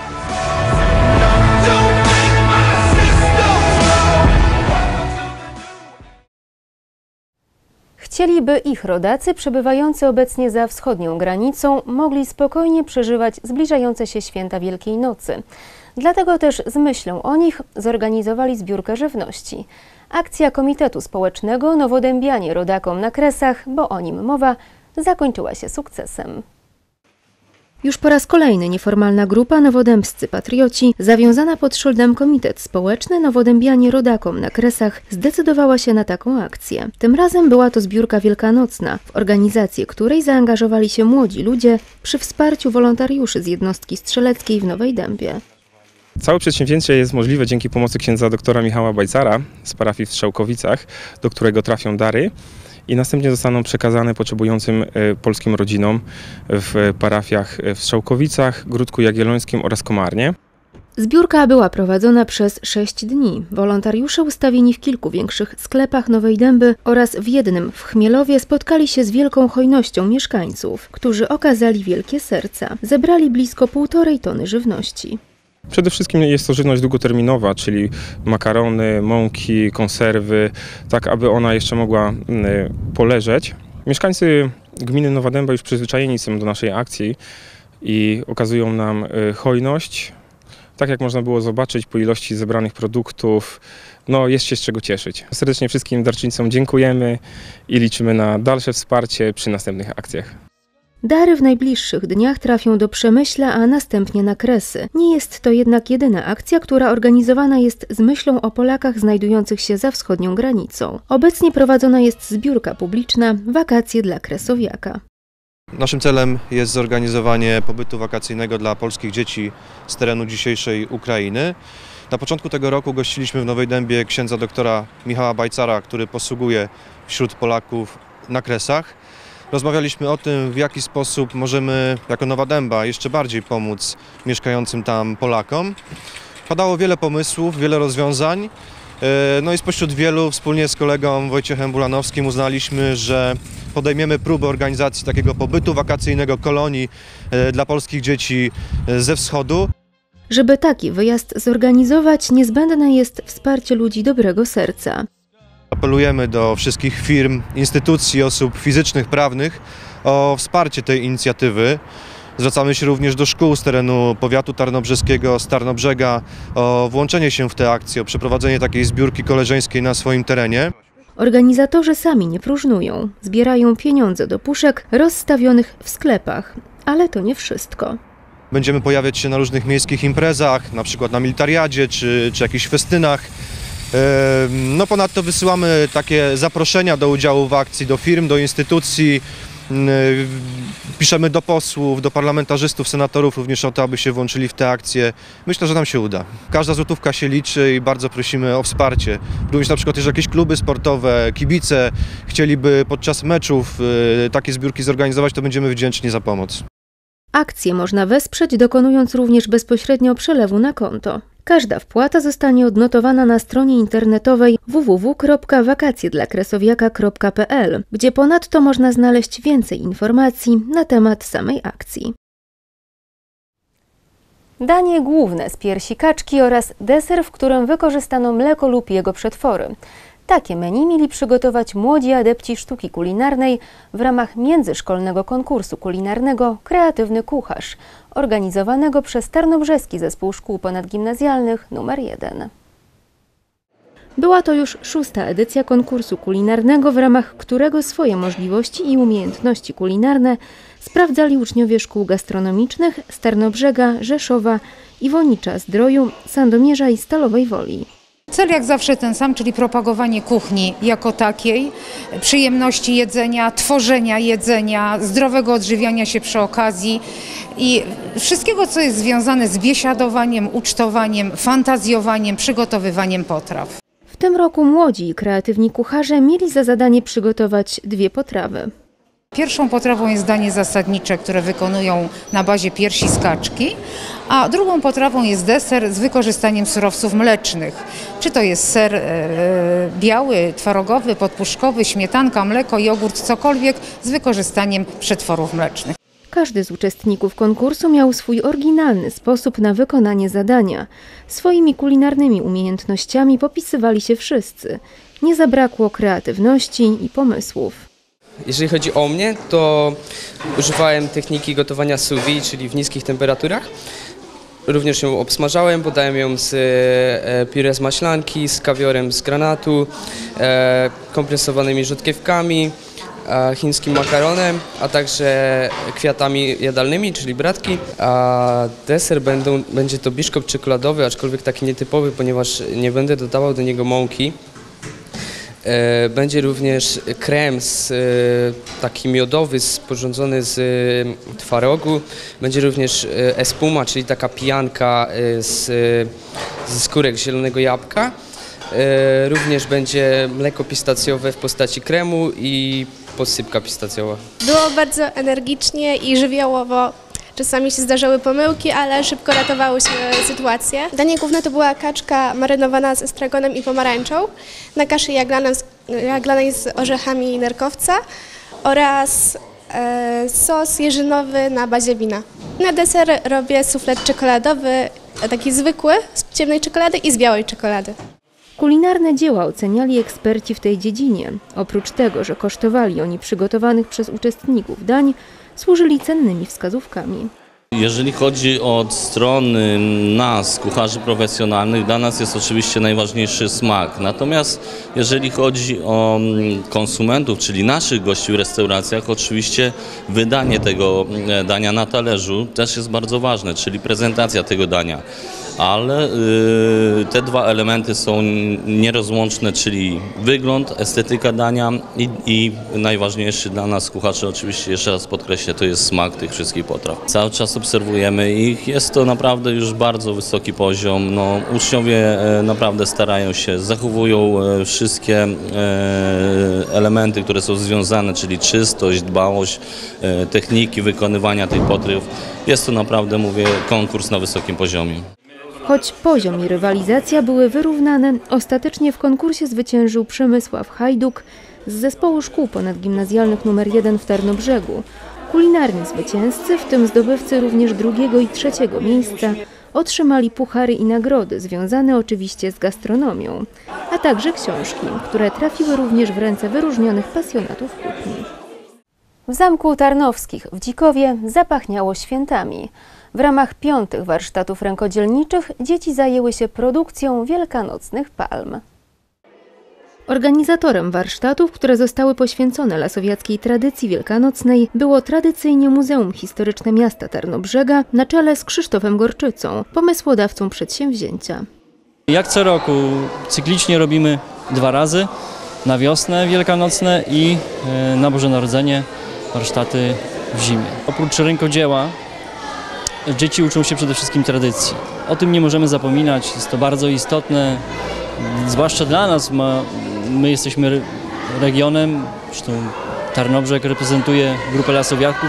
Chcieliby ich rodacy przebywający obecnie za wschodnią granicą mogli spokojnie przeżywać zbliżające się święta Wielkiej Nocy. Dlatego też z myślą o nich zorganizowali zbiórkę żywności. Akcja Komitetu Społecznego Nowodębianie rodakom na Kresach, bo o nim mowa, zakończyła się sukcesem. Już po raz kolejny nieformalna grupa Nowodębscy Patrioci, zawiązana pod szyldem Komitet Społeczny Nowodębianie rodakom na Kresach, zdecydowała się na taką akcję. Tym razem była to zbiórka wielkanocna, w organizację której zaangażowali się młodzi ludzie przy wsparciu wolontariuszy z jednostki strzeleckiej w Nowej Dębie. Całe przedsięwzięcie jest możliwe dzięki pomocy księdza doktora Michała Bajcara z parafii w Strzałkowicach, do którego trafią dary i następnie zostaną przekazane potrzebującym polskim rodzinom w parafiach w Strzałkowicach, Gródku Jagiellońskim oraz Komarnie. Zbiórka była prowadzona przez sześć dni. Wolontariusze ustawieni w kilku większych sklepach Nowej Dęby oraz w jednym w Chmielowie spotkali się z wielką hojnością mieszkańców, którzy okazali wielkie serca. Zebrali blisko półtorej tony żywności. Przede wszystkim jest to żywność długoterminowa, czyli makarony, mąki, konserwy, tak aby ona jeszcze mogła poleżeć. Mieszkańcy gminy Nowa Dęba już przyzwyczajeni są do naszej akcji i okazują nam hojność. Tak jak można było zobaczyć po ilości zebranych produktów, no jest się z czego cieszyć. Serdecznie wszystkim darczyńcom dziękujemy i liczymy na dalsze wsparcie przy następnych akcjach. Dary w najbliższych dniach trafią do Przemyśla, a następnie na Kresy. Nie jest to jednak jedyna akcja, która organizowana jest z myślą o Polakach znajdujących się za wschodnią granicą. Obecnie prowadzona jest zbiórka publiczna Wakacje dla Kresowiaka. Naszym celem jest zorganizowanie pobytu wakacyjnego dla polskich dzieci z terenu dzisiejszej Ukrainy. Na początku tego roku gościliśmy w Nowej Dębie księdza doktora Michała Bajcara, który posługuje wśród Polaków na Kresach. Rozmawialiśmy o tym, w jaki sposób możemy jako Nowa Dęba jeszcze bardziej pomóc mieszkającym tam Polakom. Padało wiele pomysłów, wiele rozwiązań. No i spośród wielu wspólnie z kolegą Wojciechem Bulanowskim uznaliśmy, że podejmiemy próbę organizacji takiego pobytu wakacyjnego, kolonii dla polskich dzieci ze wschodu. Żeby taki wyjazd zorganizować, niezbędne jest wsparcie ludzi dobrego serca. Apelujemy do wszystkich firm, instytucji, osób fizycznych, prawnych o wsparcie tej inicjatywy. Zwracamy się również do szkół z terenu powiatu tarnobrzeskiego, z Tarnobrzega o włączenie się w tę akcję, o przeprowadzenie takiej zbiórki koleżeńskiej na swoim terenie. Organizatorzy sami nie próżnują. Zbierają pieniądze do puszek rozstawionych w sklepach, ale to nie wszystko. Będziemy pojawiać się na różnych miejskich imprezach, na przykład na militariadzie czy, czy jakichś festynach. No ponadto wysyłamy takie zaproszenia do udziału w akcji do firm, do instytucji. Piszemy do posłów, do parlamentarzystów, senatorów również o to, aby się włączyli w tę akcję. Myślę, że nam się uda. Każda złotówka się liczy i bardzo prosimy o wsparcie. Również na przykład też jakieś kluby sportowe, kibice chcieliby podczas meczów takie zbiórki zorganizować, to będziemy wdzięczni za pomoc. Akcję można wesprzeć, dokonując również bezpośrednio przelewu na konto. Każda wpłata zostanie odnotowana na stronie internetowej w w w kropka wakacje dla kresowiaka kropka p l, gdzie ponadto można znaleźć więcej informacji na temat samej akcji. Danie główne z piersi kaczki oraz deser, w którym wykorzystano mleko lub jego przetwory. Takie menu mieli przygotować młodzi adepci sztuki kulinarnej w ramach międzyszkolnego konkursu kulinarnego Kreatywny Kucharz, organizowanego przez Tarnobrzeski Zespół Szkół Ponadgimnazjalnych numer jeden. Była to już szósta edycja konkursu kulinarnego, w ramach którego swoje możliwości i umiejętności kulinarne sprawdzali uczniowie szkół gastronomicznych z Tarnobrzega, Rzeszowa, Iwonicza-Zdroju, Sandomierza i Stalowej Woli. Cel jak zawsze ten sam, czyli propagowanie kuchni jako takiej, przyjemności jedzenia, tworzenia jedzenia, zdrowego odżywiania się przy okazji i wszystkiego, co jest związane z biesiadowaniem, ucztowaniem, fantazjowaniem, przygotowywaniem potraw. W tym roku młodzi i kreatywni kucharze mieli za zadanie przygotować dwie potrawy. Pierwszą potrawą jest danie zasadnicze, które wykonują na bazie piersi z kaczki, a drugą potrawą jest deser z wykorzystaniem surowców mlecznych. Czy to jest ser e, biały, twarogowy, podpuszkowy, śmietanka, mleko, jogurt, cokolwiek z wykorzystaniem przetworów mlecznych. Każdy z uczestników konkursu miał swój oryginalny sposób na wykonanie zadania. Swoimi kulinarnymi umiejętnościami popisywali się wszyscy. Nie zabrakło kreatywności i pomysłów. Jeżeli chodzi o mnie, to używałem techniki gotowania sous vide, czyli w niskich temperaturach. Również ją obsmażałem, podałem ją z puree z maślanki, z kawiorem z granatu, kompresowanymi rzodkiewkami, chińskim makaronem, a także kwiatami jadalnymi, czyli bratki. A deser będą, będzie to biszkopt czekoladowy, aczkolwiek taki nietypowy, ponieważ nie będę dodawał do niego mąki. Będzie również krem z, taki miodowy sporządzony z twarogu. Będzie również espuma, czyli taka pijanka z, ze skórek zielonego jabłka. Również będzie mleko pistacjowe w postaci kremu i posypka pistacjowa. Było bardzo energicznie i żywiołowo. Czasami się zdarzały pomyłki, ale szybko ratowałyśmy sytuację. Danie główne to była kaczka marynowana z estragonem i pomarańczą na kaszy jaglanej z, jaglanej z orzechami nerkowca oraz e, sos jeżynowy na bazie wina. Na deser robię suflet czekoladowy, taki zwykły, z ciemnej czekolady i z białej czekolady. Kulinarne dzieła oceniali eksperci w tej dziedzinie. Oprócz tego, że kosztowali oni przygotowanych przez uczestników dań, służyli cennymi wskazówkami. Jeżeli chodzi od strony nas, kucharzy profesjonalnych, dla nas jest oczywiście najważniejszy smak. Natomiast jeżeli chodzi o konsumentów, czyli naszych gości w restauracjach, oczywiście wydanie tego dania na talerzu też jest bardzo ważne, czyli prezentacja tego dania. Ale y, te dwa elementy są nierozłączne, czyli wygląd, estetyka dania i, i najważniejszy dla nas kuchaczy, oczywiście jeszcze raz podkreślę, to jest smak tych wszystkich potraw. Cały czas obserwujemy ich, jest to naprawdę już bardzo wysoki poziom. No, uczniowie e, naprawdę starają się, zachowują e, wszystkie e, elementy, które są związane, czyli czystość, dbałość, e, techniki wykonywania tych potraw. Jest to naprawdę, mówię, konkurs na wysokim poziomie. Choć poziom i rywalizacja były wyrównane, ostatecznie w konkursie zwyciężył Przemysław Hajduk z zespołu szkół ponadgimnazjalnych numer jeden w Tarnobrzegu. Kulinarni zwycięzcy, w tym zdobywcy również drugiego i trzeciego miejsca, otrzymali puchary i nagrody związane oczywiście z gastronomią, a także książki, które trafiły również w ręce wyróżnionych pasjonatów kuchni. W Zamku Tarnowskich w Dzikowie zapachniało świętami. W ramach piątych warsztatów rękodzielniczych dzieci zajęły się produkcją wielkanocnych palm. Organizatorem warsztatów, które zostały poświęcone lasowiackiej tradycji wielkanocnej, było tradycyjnie Muzeum Historyczne Miasta Tarnobrzega na czele z Krzysztofem Gorczycą, pomysłodawcą przedsięwzięcia. Jak co roku cyklicznie robimy dwa razy, na wiosnę wielkanocne i na Boże Narodzenie warsztaty w zimie. Oprócz rękodzieła dzieci uczą się przede wszystkim tradycji. O tym nie możemy zapominać, jest to bardzo istotne, zwłaszcza dla nas. My jesteśmy regionem, zresztą Tarnobrzeg reprezentuje grupę lasowiaków,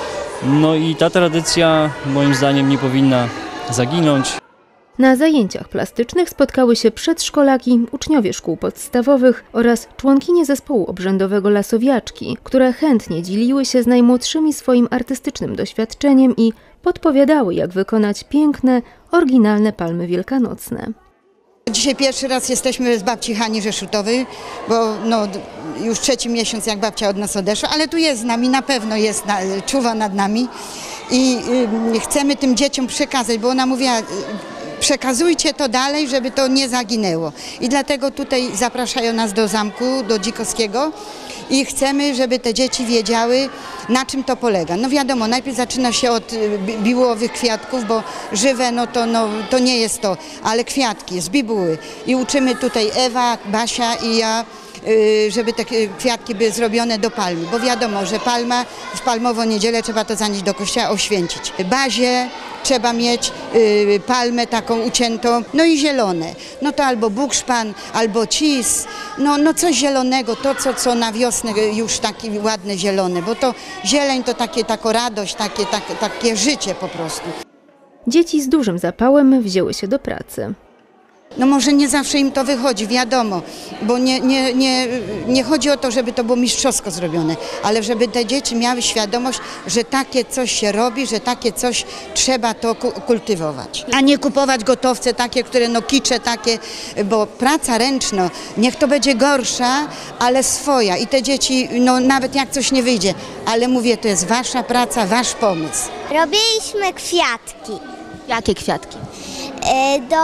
no i ta tradycja moim zdaniem nie powinna zaginąć. Na zajęciach plastycznych spotkały się przedszkolaki, uczniowie szkół podstawowych oraz członkinie zespołu obrzędowego Lasowiaczki, które chętnie dzieliły się z najmłodszymi swoim artystycznym doświadczeniem i podpowiadały, jak wykonać piękne, oryginalne palmy wielkanocne. Dzisiaj pierwszy raz jesteśmy z babci Hani Rzeszutowej, bo no, już trzeci miesiąc jak babcia od nas odeszła, ale tu jest z nami, na pewno jest, na, czuwa nad nami i y, chcemy tym dzieciom przekazać, bo ona mówiła, y, przekazujcie to dalej, żeby to nie zaginęło. I dlatego tutaj zapraszają nas do zamku, do Dzikowskiego i chcemy, żeby te dzieci wiedziały, na czym to polega. No wiadomo, najpierw zaczyna się od bibułowych kwiatków, bo żywe no to, no, to nie jest to, ale kwiatki z bibuły. I uczymy tutaj Ewa, Basia i ja y, żeby te kwiatki były zrobione do palmy, bo wiadomo, że palma, w palmową niedzielę trzeba to zanieść do kościoła, oświęcić. W bazie trzeba mieć y, palmę taką uciętą, no i zielone. No to albo bukszpan, albo cis, no, no coś zielonego, to co, co na wiosnę już takie ładne zielone, bo to zieleń to takie, taka radość, takie, takie, takie życie po prostu. Dzieci z dużym zapałem wzięły się do pracy. No może nie zawsze im to wychodzi, wiadomo, bo nie, nie, nie, nie chodzi o to, żeby to było mistrzowsko zrobione, ale żeby te dzieci miały świadomość, że takie coś się robi, że takie coś trzeba to kultywować. A nie kupować gotowce takie, które no kicze takie, bo praca ręczna, niech to będzie gorsza, ale swoja i te dzieci, no nawet jak coś nie wyjdzie, ale mówię, to jest wasza praca, wasz pomysł. Robiliśmy kwiatki. Jakie kwiatki? E, do...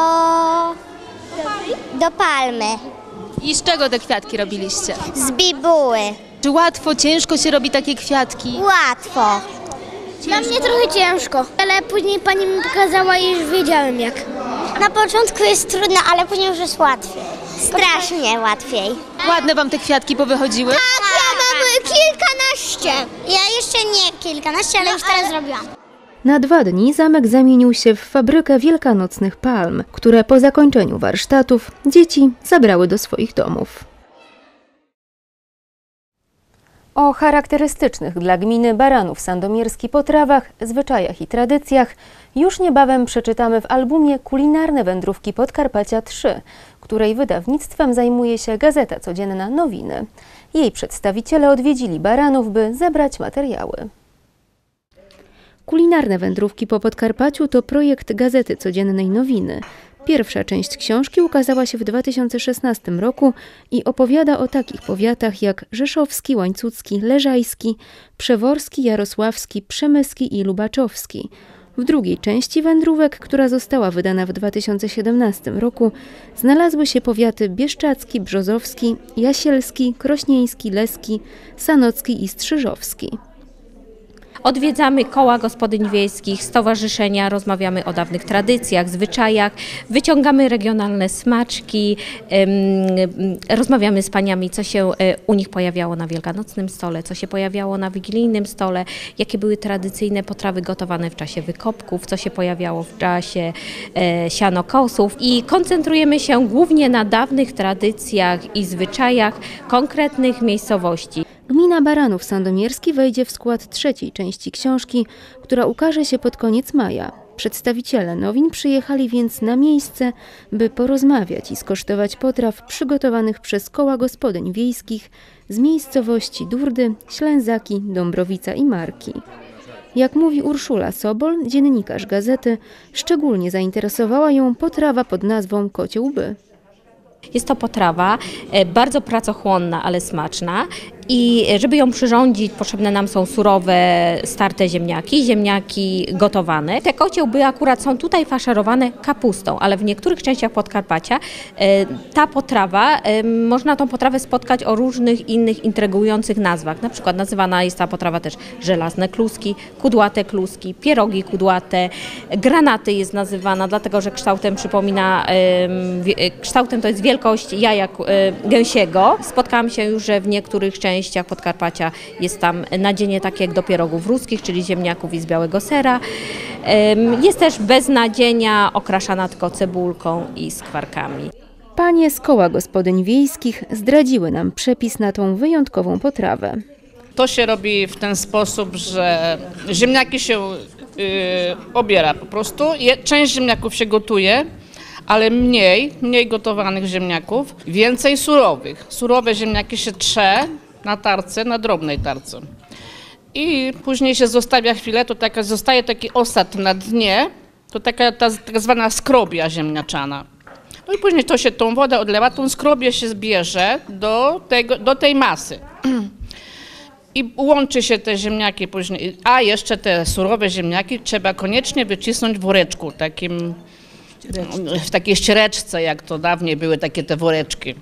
do palmy. I z czego te kwiatki robiliście? Z bibuły. Czy łatwo, ciężko się robi takie kwiatki? Łatwo. Dla mnie trochę ciężko, ale później pani mi pokazała i już wiedziałem jak. Na początku jest trudno, ale później już jest łatwiej. Strasznie łatwiej. Ładne wam te kwiatki powychodziły? Tak, ja mam kilkanaście. Ja jeszcze nie kilkanaście, ale już teraz zrobiłam. Na dwa dni zamek zamienił się w fabrykę wielkanocnych palm, które po zakończeniu warsztatów dzieci zabrały do swoich domów. O charakterystycznych dla gminy Baranów Sandomierski potrawach, zwyczajach i tradycjach już niebawem przeczytamy w albumie Kulinarne wędrówki Podkarpacia trzy, której wydawnictwem zajmuje się Gazeta Codzienna Nowiny. Jej przedstawiciele odwiedzili Baranów, by zebrać materiały. Kulinarne wędrówki po Podkarpaciu to projekt Gazety Codziennej Nowiny. Pierwsza część książki ukazała się w dwa tysiące szesnastym roku i opowiada o takich powiatach jak rzeszowski, łańcucki, leżajski, przeworski, jarosławski, przemyski i lubaczowski. W drugiej części wędrówek, która została wydana w dwa tysiące siedemnastym roku, znalazły się powiaty bieszczacki, brzozowski, jasielski, krośnieński, leski, sanocki i strzyżowski. Odwiedzamy koła gospodyń wiejskich, stowarzyszenia, rozmawiamy o dawnych tradycjach, zwyczajach, wyciągamy regionalne smaczki, rozmawiamy z paniami, co się u nich pojawiało na wielkanocnym stole, co się pojawiało na wigilijnym stole, jakie były tradycyjne potrawy gotowane w czasie wykopków, co się pojawiało w czasie sianokosów i koncentrujemy się głównie na dawnych tradycjach i zwyczajach konkretnych miejscowości. Gmina Baranów Sandomierski wejdzie w skład trzeciej części książki, która ukaże się pod koniec maja. Przedstawiciele Nowin przyjechali więc na miejsce, by porozmawiać i skosztować potraw przygotowanych przez koła gospodyń wiejskich z miejscowości Durdy, Ślęzaki, Dąbrowica i Marki. Jak mówi Urszula Sobol, dziennikarz gazety, szczególnie zainteresowała ją potrawa pod nazwą kocie łby. Jest to potrawa bardzo pracochłonna, ale smaczna i żeby ją przyrządzić, potrzebne nam są surowe, starte ziemniaki, ziemniaki gotowane. Te kocie łby akurat są tutaj faszerowane kapustą, ale w niektórych częściach Podkarpacia ta potrawa, można tą potrawę spotkać o różnych innych intrygujących nazwach. Na przykład nazywana jest ta potrawa też żelazne kluski, kudłate kluski, pierogi kudłate, granaty jest nazywana, dlatego że kształtem przypomina, kształtem to jest wielkość jaja gęsiego. Spotkałam się już, że w niektórych częściach Podkarpacia jest tam nadzienie takie jak do pierogów ruskich, czyli ziemniaków i z białego sera. Jest też bez nadzienia, okraszana tylko cebulką i skwarkami. Panie z koła gospodyń wiejskich zdradziły nam przepis na tą wyjątkową potrawę. To się robi w ten sposób, że ziemniaki się yy, obiera po prostu. Część ziemniaków się gotuje, ale mniej, mniej gotowanych ziemniaków, więcej surowych. Surowe ziemniaki się trze na tarce, na drobnej tarce. I później się zostawia chwilę, to taka, zostaje taki osad na dnie, to taka ta, tak zwana skrobia ziemniaczana. No i później to się tą wodę odlewa, tą skrobię się zbierze do, tego, do tej masy. I łączy się te ziemniaki później, a jeszcze te surowe ziemniaki trzeba koniecznie wycisnąć w woreczku, takim, w takiej ściereczce, jak to dawniej były takie te woreczki,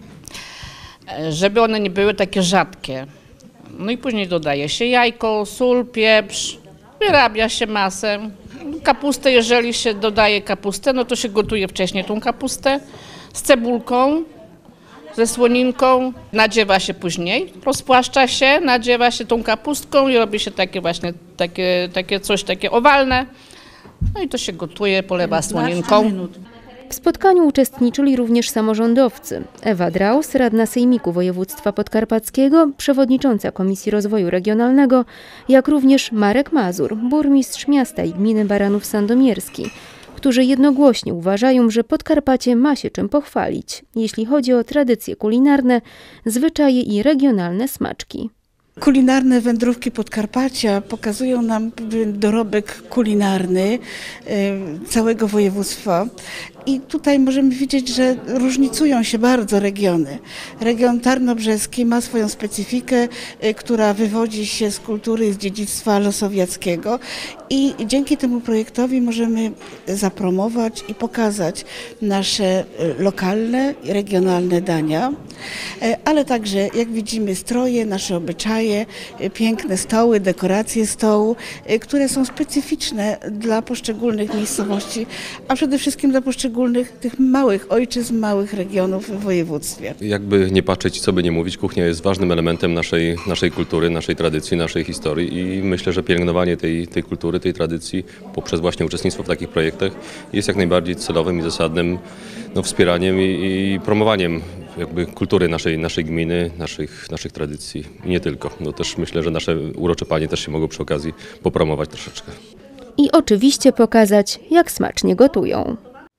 żeby one nie były takie rzadkie. No i później dodaje się jajko, sól, pieprz, wyrabia się masę. Kapustę, jeżeli się dodaje kapustę, no to się gotuje wcześniej tą kapustę z cebulką ze słoninką, nadziewa się później, rozpłaszcza się, nadziewa się tą kapustką i robi się takie właśnie takie, takie coś takie owalne. No i to się gotuje, polewa słoninką. W spotkaniu uczestniczyli również samorządowcy. Ewa Draus, radna Sejmiku Województwa Podkarpackiego, przewodnicząca Komisji Rozwoju Regionalnego, jak również Marek Mazur, burmistrz miasta i gminy Baranów Sandomierski, którzy jednogłośnie uważają, że Podkarpacie ma się czym pochwalić, jeśli chodzi o tradycje kulinarne, zwyczaje i regionalne smaczki. Kulinarne wędrówki Podkarpacia pokazują nam dorobek kulinarny całego województwa. I tutaj możemy widzieć, że różnicują się bardzo regiony. Region tarnobrzeski ma swoją specyfikę, która wywodzi się z kultury i z dziedzictwa losowiackiego i dzięki temu projektowi możemy zapromować i pokazać nasze lokalne i regionalne dania, ale także, jak widzimy, stroje, nasze obyczaje, piękne stoły, dekoracje stołu, które są specyficzne dla poszczególnych miejscowości, a przede wszystkim dla poszczególnych tych małych ojczyzn, małych regionów w województwie. Jakby nie patrzeć, co by nie mówić, kuchnia jest ważnym elementem naszej, naszej kultury, naszej tradycji, naszej historii i myślę, że pielęgnowanie tej, tej kultury, tej tradycji poprzez właśnie uczestnictwo w takich projektach jest jak najbardziej celowym i zasadnym no, wspieraniem i, i promowaniem jakby kultury naszej, naszej gminy, naszych, naszych tradycji i nie tylko. No też myślę, że nasze urocze panie też się mogą przy okazji popromować troszeczkę. I oczywiście pokazać, jak smacznie gotują.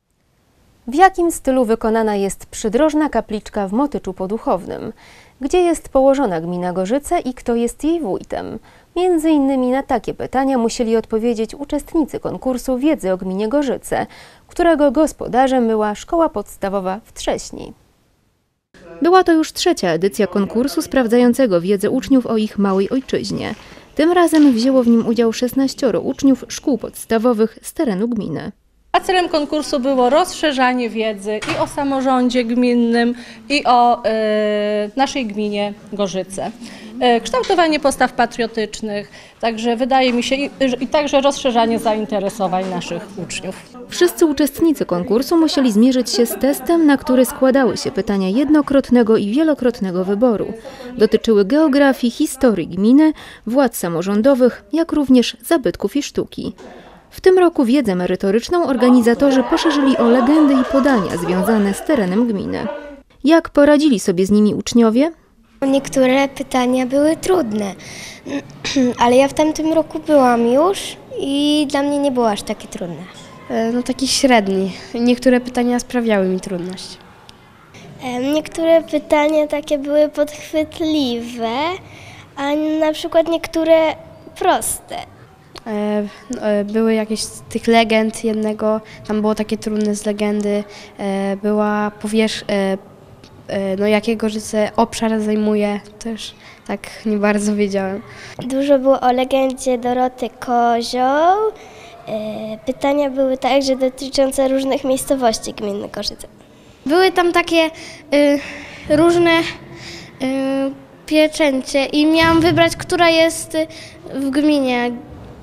W jakim stylu wykonana jest przydrożna kapliczka w Motyczu Poduchownym? Gdzie jest położona gmina Gorzyce i kto jest jej wójtem? Między innymi na takie pytania musieli odpowiedzieć uczestnicy konkursu wiedzy o gminie Gorzyce, którego gospodarzem była Szkoła Podstawowa w Trześni. Była to już trzecia edycja konkursu sprawdzającego wiedzę uczniów o ich małej ojczyźnie. Tym razem wzięło w nim udział szesnaścioro uczniów szkół podstawowych z terenu gminy. A celem konkursu było rozszerzanie wiedzy i o samorządzie gminnym, i o e, naszej gminie Gorzyce. E, kształtowanie postaw patriotycznych, także wydaje mi się i, i także rozszerzanie zainteresowań naszych uczniów. Wszyscy uczestnicy konkursu musieli zmierzyć się z testem, na który składały się pytania jednokrotnego i wielokrotnego wyboru. Dotyczyły geografii, historii gminy, władz samorządowych, jak również zabytków i sztuki. W tym roku wiedzę merytoryczną organizatorzy poszerzyli o legendy i podania związane z terenem gminy. Jak poradzili sobie z nimi uczniowie? Niektóre pytania były trudne, ale ja w tamtym roku byłam już i dla mnie nie było aż takie trudne. No taki średni. Niektóre pytania sprawiały mi trudność. Niektóre pytania takie były podchwytliwe, a na przykład niektóre proste. Były jakieś z tych legend jednego, tam było takie trudne z legendy, była powierzchnia, no jakie Gorzyce obszar zajmuje, też tak nie bardzo wiedziałem. Dużo było o legendzie Doroty Kozioł. Pytania były także dotyczące różnych miejscowości gminy Gorzyce. Były tam takie y, różne y, pieczęcie i miałam wybrać, która jest w gminie.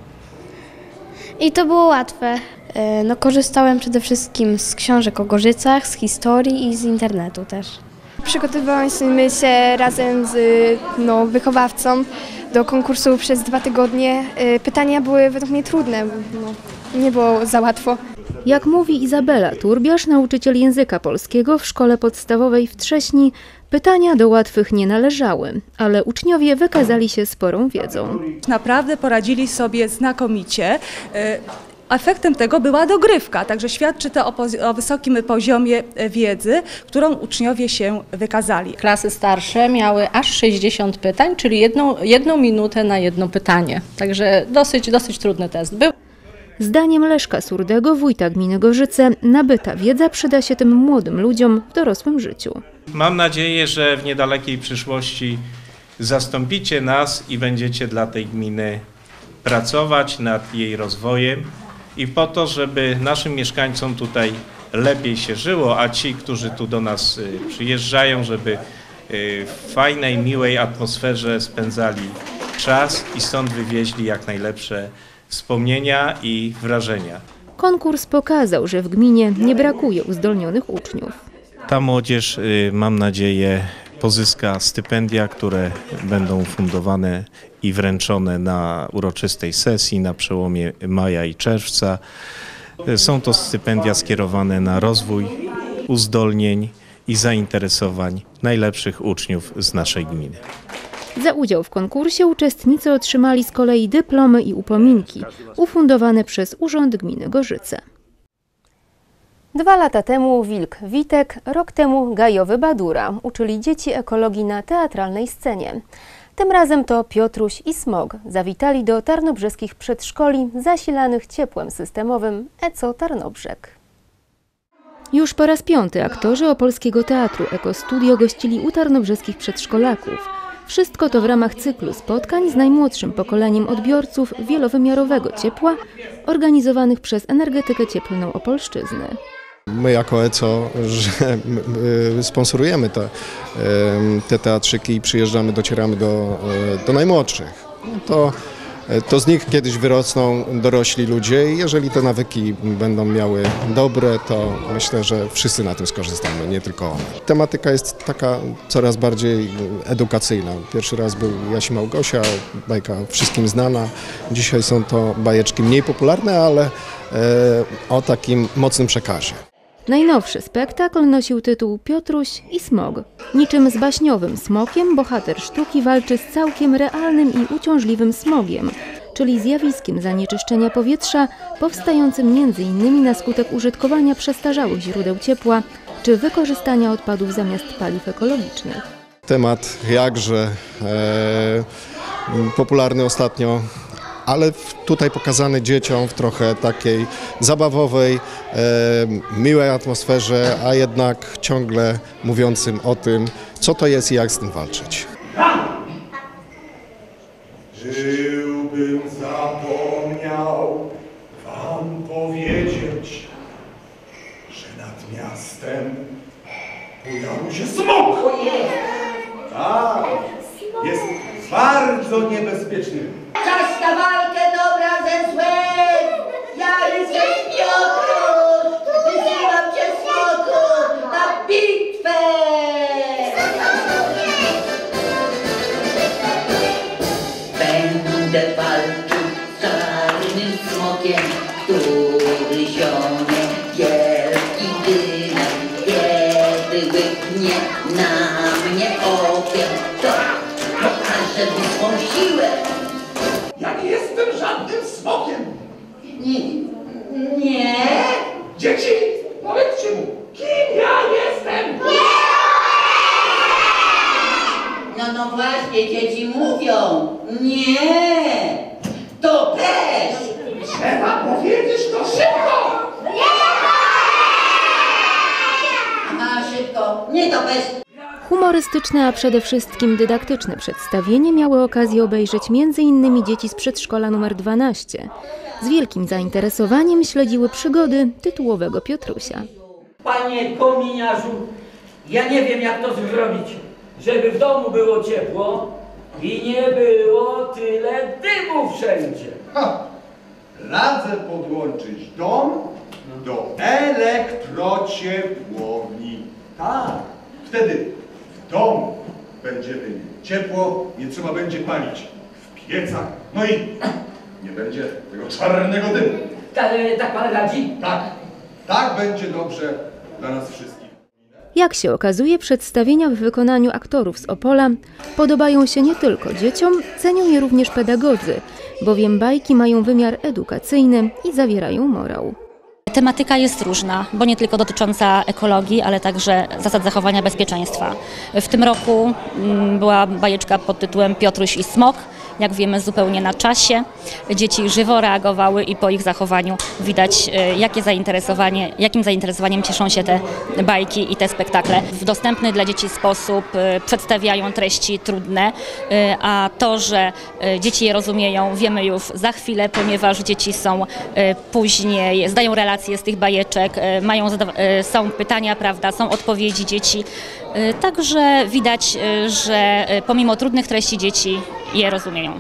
I to było łatwe. No, korzystałem przede wszystkim z książek o Gorzycach, z historii i z internetu też. Przygotowaliśmy się razem z no, wychowawcą do konkursu przez dwa tygodnie. Pytania były według mnie trudne, no, nie było za łatwo. Jak mówi Izabela Turbiasz, nauczyciel języka polskiego w szkole podstawowej w Trześni, pytania do łatwych nie należały, ale uczniowie wykazali się sporą wiedzą. Naprawdę poradzili sobie znakomicie. Efektem tego była dogrywka, także świadczy to o, o wysokim poziomie wiedzy, którą uczniowie się wykazali. Klasy starsze miały aż sześćdziesiąt pytań, czyli jedną, jedną minutę na jedno pytanie, także dosyć, dosyć trudny test był. Zdaniem Leszka Surdego, wójta gminy Gorzyce, nabyta wiedza przyda się tym młodym ludziom w dorosłym życiu. Mam nadzieję, że w niedalekiej przyszłości zastąpicie nas i będziecie dla tej gminy pracować nad jej rozwojem i po to, żeby naszym mieszkańcom tutaj lepiej się żyło, a ci, którzy tu do nas przyjeżdżają, żeby w fajnej, miłej atmosferze spędzali czas i stąd wywieźli jak najlepsze wspomnienia i wrażenia. Konkurs pokazał, że w gminie nie brakuje uzdolnionych uczniów. Ta młodzież, y, mam nadzieję, pozyska stypendia, które będą fundowane i wręczone na uroczystej sesji na przełomie maja i czerwca. Są to stypendia skierowane na rozwój uzdolnień i zainteresowań najlepszych uczniów z naszej gminy. Za udział w konkursie uczestnicy otrzymali z kolei dyplomy i upominki ufundowane przez Urząd Gminy Gorzyce. Dwa lata temu Wilk Witek, rok temu Gajowy Badura uczyli dzieci ekologii na teatralnej scenie. Tym razem to Piotruś i Smog zawitali do tarnobrzeskich przedszkoli zasilanych ciepłem systemowym E C O Tarnobrzeg. Już po raz piąty aktorzy Opolskiego Teatru Ekostudio gościli u tarnobrzeskich przedszkolaków. Wszystko to w ramach cyklu spotkań z najmłodszym pokoleniem odbiorców wielowymiarowego ciepła organizowanych przez Energetykę Cieplną Opolszczyzny. My jako E C O, że sponsorujemy te, te teatrzyki i przyjeżdżamy, docieramy do, do najmłodszych. To, to z nich kiedyś wyrosną dorośli ludzie i jeżeli te nawyki będą miały dobre, to myślę, że wszyscy na tym skorzystamy, nie tylko one. Tematyka jest taka coraz bardziej edukacyjna. Pierwszy raz był Jaś i Małgosia, bajka wszystkim znana. Dzisiaj są to bajeczki mniej popularne, ale e, o takim mocnym przekazie. Najnowszy spektakl nosił tytuł Piotruś i Smog. Niczym z baśniowym smokiem bohater sztuki walczy z całkiem realnym i uciążliwym smogiem, czyli zjawiskiem zanieczyszczenia powietrza powstającym między innymi na skutek użytkowania przestarzałych źródeł ciepła czy wykorzystania odpadów zamiast paliw ekologicznych. Temat jakże e, popularny ostatnio, ale tutaj pokazany dzieciom w trochę takiej zabawowej, e, miłej atmosferze, a jednak ciągle mówiącym o tym, co to jest i jak z tym walczyć. Żyłbym zapomniał wam powiedzieć, że nad miastem pojawił się smok. Tak, jest bardzo niebezpieczny. Czas na walkę dobra ze złem! Ja jestem Piotruś! Wyzywam cię, smoku, na bitwę! Będę walczył z czarnym smokiem, który zionie wielki dymem. Kiedy łyknie na mnie okiem, to pokażę mu swą siłę. Ja nie jestem żadnym smokiem. Nie. Nie? Dzieci, powiedzcie mu, kim ja jestem? Nie! No, no właśnie, dzieci mówią. Nie! To też! Trzeba powiedzieć to szybko! Aha, szybko. Nie to bez. Humorystyczne, a przede wszystkim dydaktyczne przedstawienie miały okazję obejrzeć między innymi dzieci z przedszkola numer dwanaście. Z wielkim zainteresowaniem śledziły przygody tytułowego Piotrusia. Panie kominiarzu, ja nie wiem jak to zrobić, żeby w domu było ciepło i nie było tyle dymu wszędzie. Ha! Radzę podłączyć dom do elektrociepłowni. Tak, wtedy w domu będzie ciepło, nie trzeba będzie palić w piecach, no i nie będzie tego czarnego dymu. Tak, tak pan radzi? Tak, tak będzie dobrze dla nas wszystkich. Jak się okazuje, przedstawienia w wykonaniu aktorów z Opola podobają się nie tylko dzieciom, cenią je również pedagodzy, bowiem bajki mają wymiar edukacyjny i zawierają morał. Tematyka jest różna, bo nie tylko dotycząca ekologii, ale także zasad zachowania bezpieczeństwa. W tym roku była bajeczka pod tytułem Piotruś i Smok. Jak wiemy, zupełnie na czasie. Dzieci żywo reagowały i po ich zachowaniu widać, jakie zainteresowanie, jakim zainteresowaniem cieszą się te bajki i te spektakle. W dostępny dla dzieci sposób przedstawiają treści trudne, a to, że dzieci je rozumieją, wiemy już za chwilę, ponieważ dzieci są później, zdają relacje z tych bajeczek, mają, są pytania, prawda, są odpowiedzi dzieci. Także widać, że pomimo trudnych treści dzieci je rozumieją.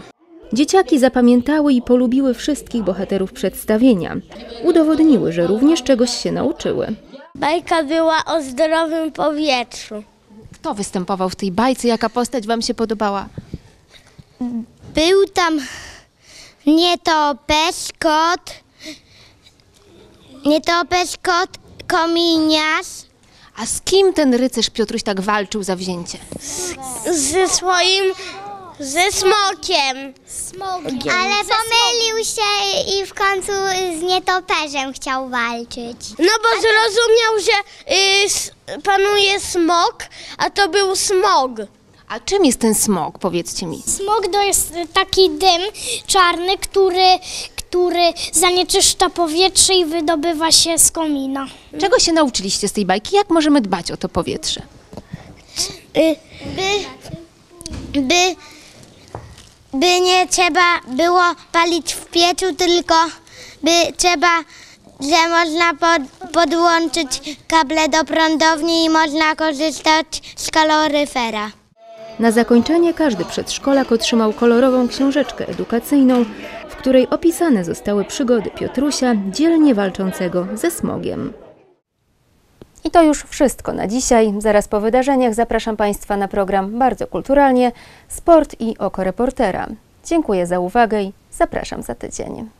Dzieciaki zapamiętały i polubiły wszystkich bohaterów przedstawienia. Udowodniły, że również czegoś się nauczyły. Bajka była o zdrowym powietrzu. Kto występował w tej bajce? Jaka postać wam się podobała? Był tam nietoperz, kot, nietoperz, kot, kominiarz. A z kim ten rycerz Piotruś tak walczył zawzięcie? Ze swoim, ze smokiem. Smogiem. Ale pomylił się i w końcu z nietoperzem chciał walczyć. No bo zrozumiał, że y, s- panuje smog, a to był smog. A czym jest ten smog, powiedzcie mi? Smog to jest taki dym czarny, który, który zanieczyszcza powietrze i wydobywa się z komina. Czego się nauczyliście z tej bajki? Jak możemy dbać o to powietrze? Y, by, by, by nie trzeba było palić w piecu, tylko by trzeba, że można pod, podłączyć kable do prądowni i można korzystać z kaloryfera. Na zakończenie każdy przedszkolak otrzymał kolorową książeczkę edukacyjną, w której opisane zostały przygody Piotrusia, dzielnie walczącego ze smogiem. I to już wszystko na dzisiaj. Zaraz po wydarzeniach zapraszam Państwa na program Bardzo Kulturalnie, Sport i Oko Reportera. Dziękuję za uwagę i zapraszam za tydzień.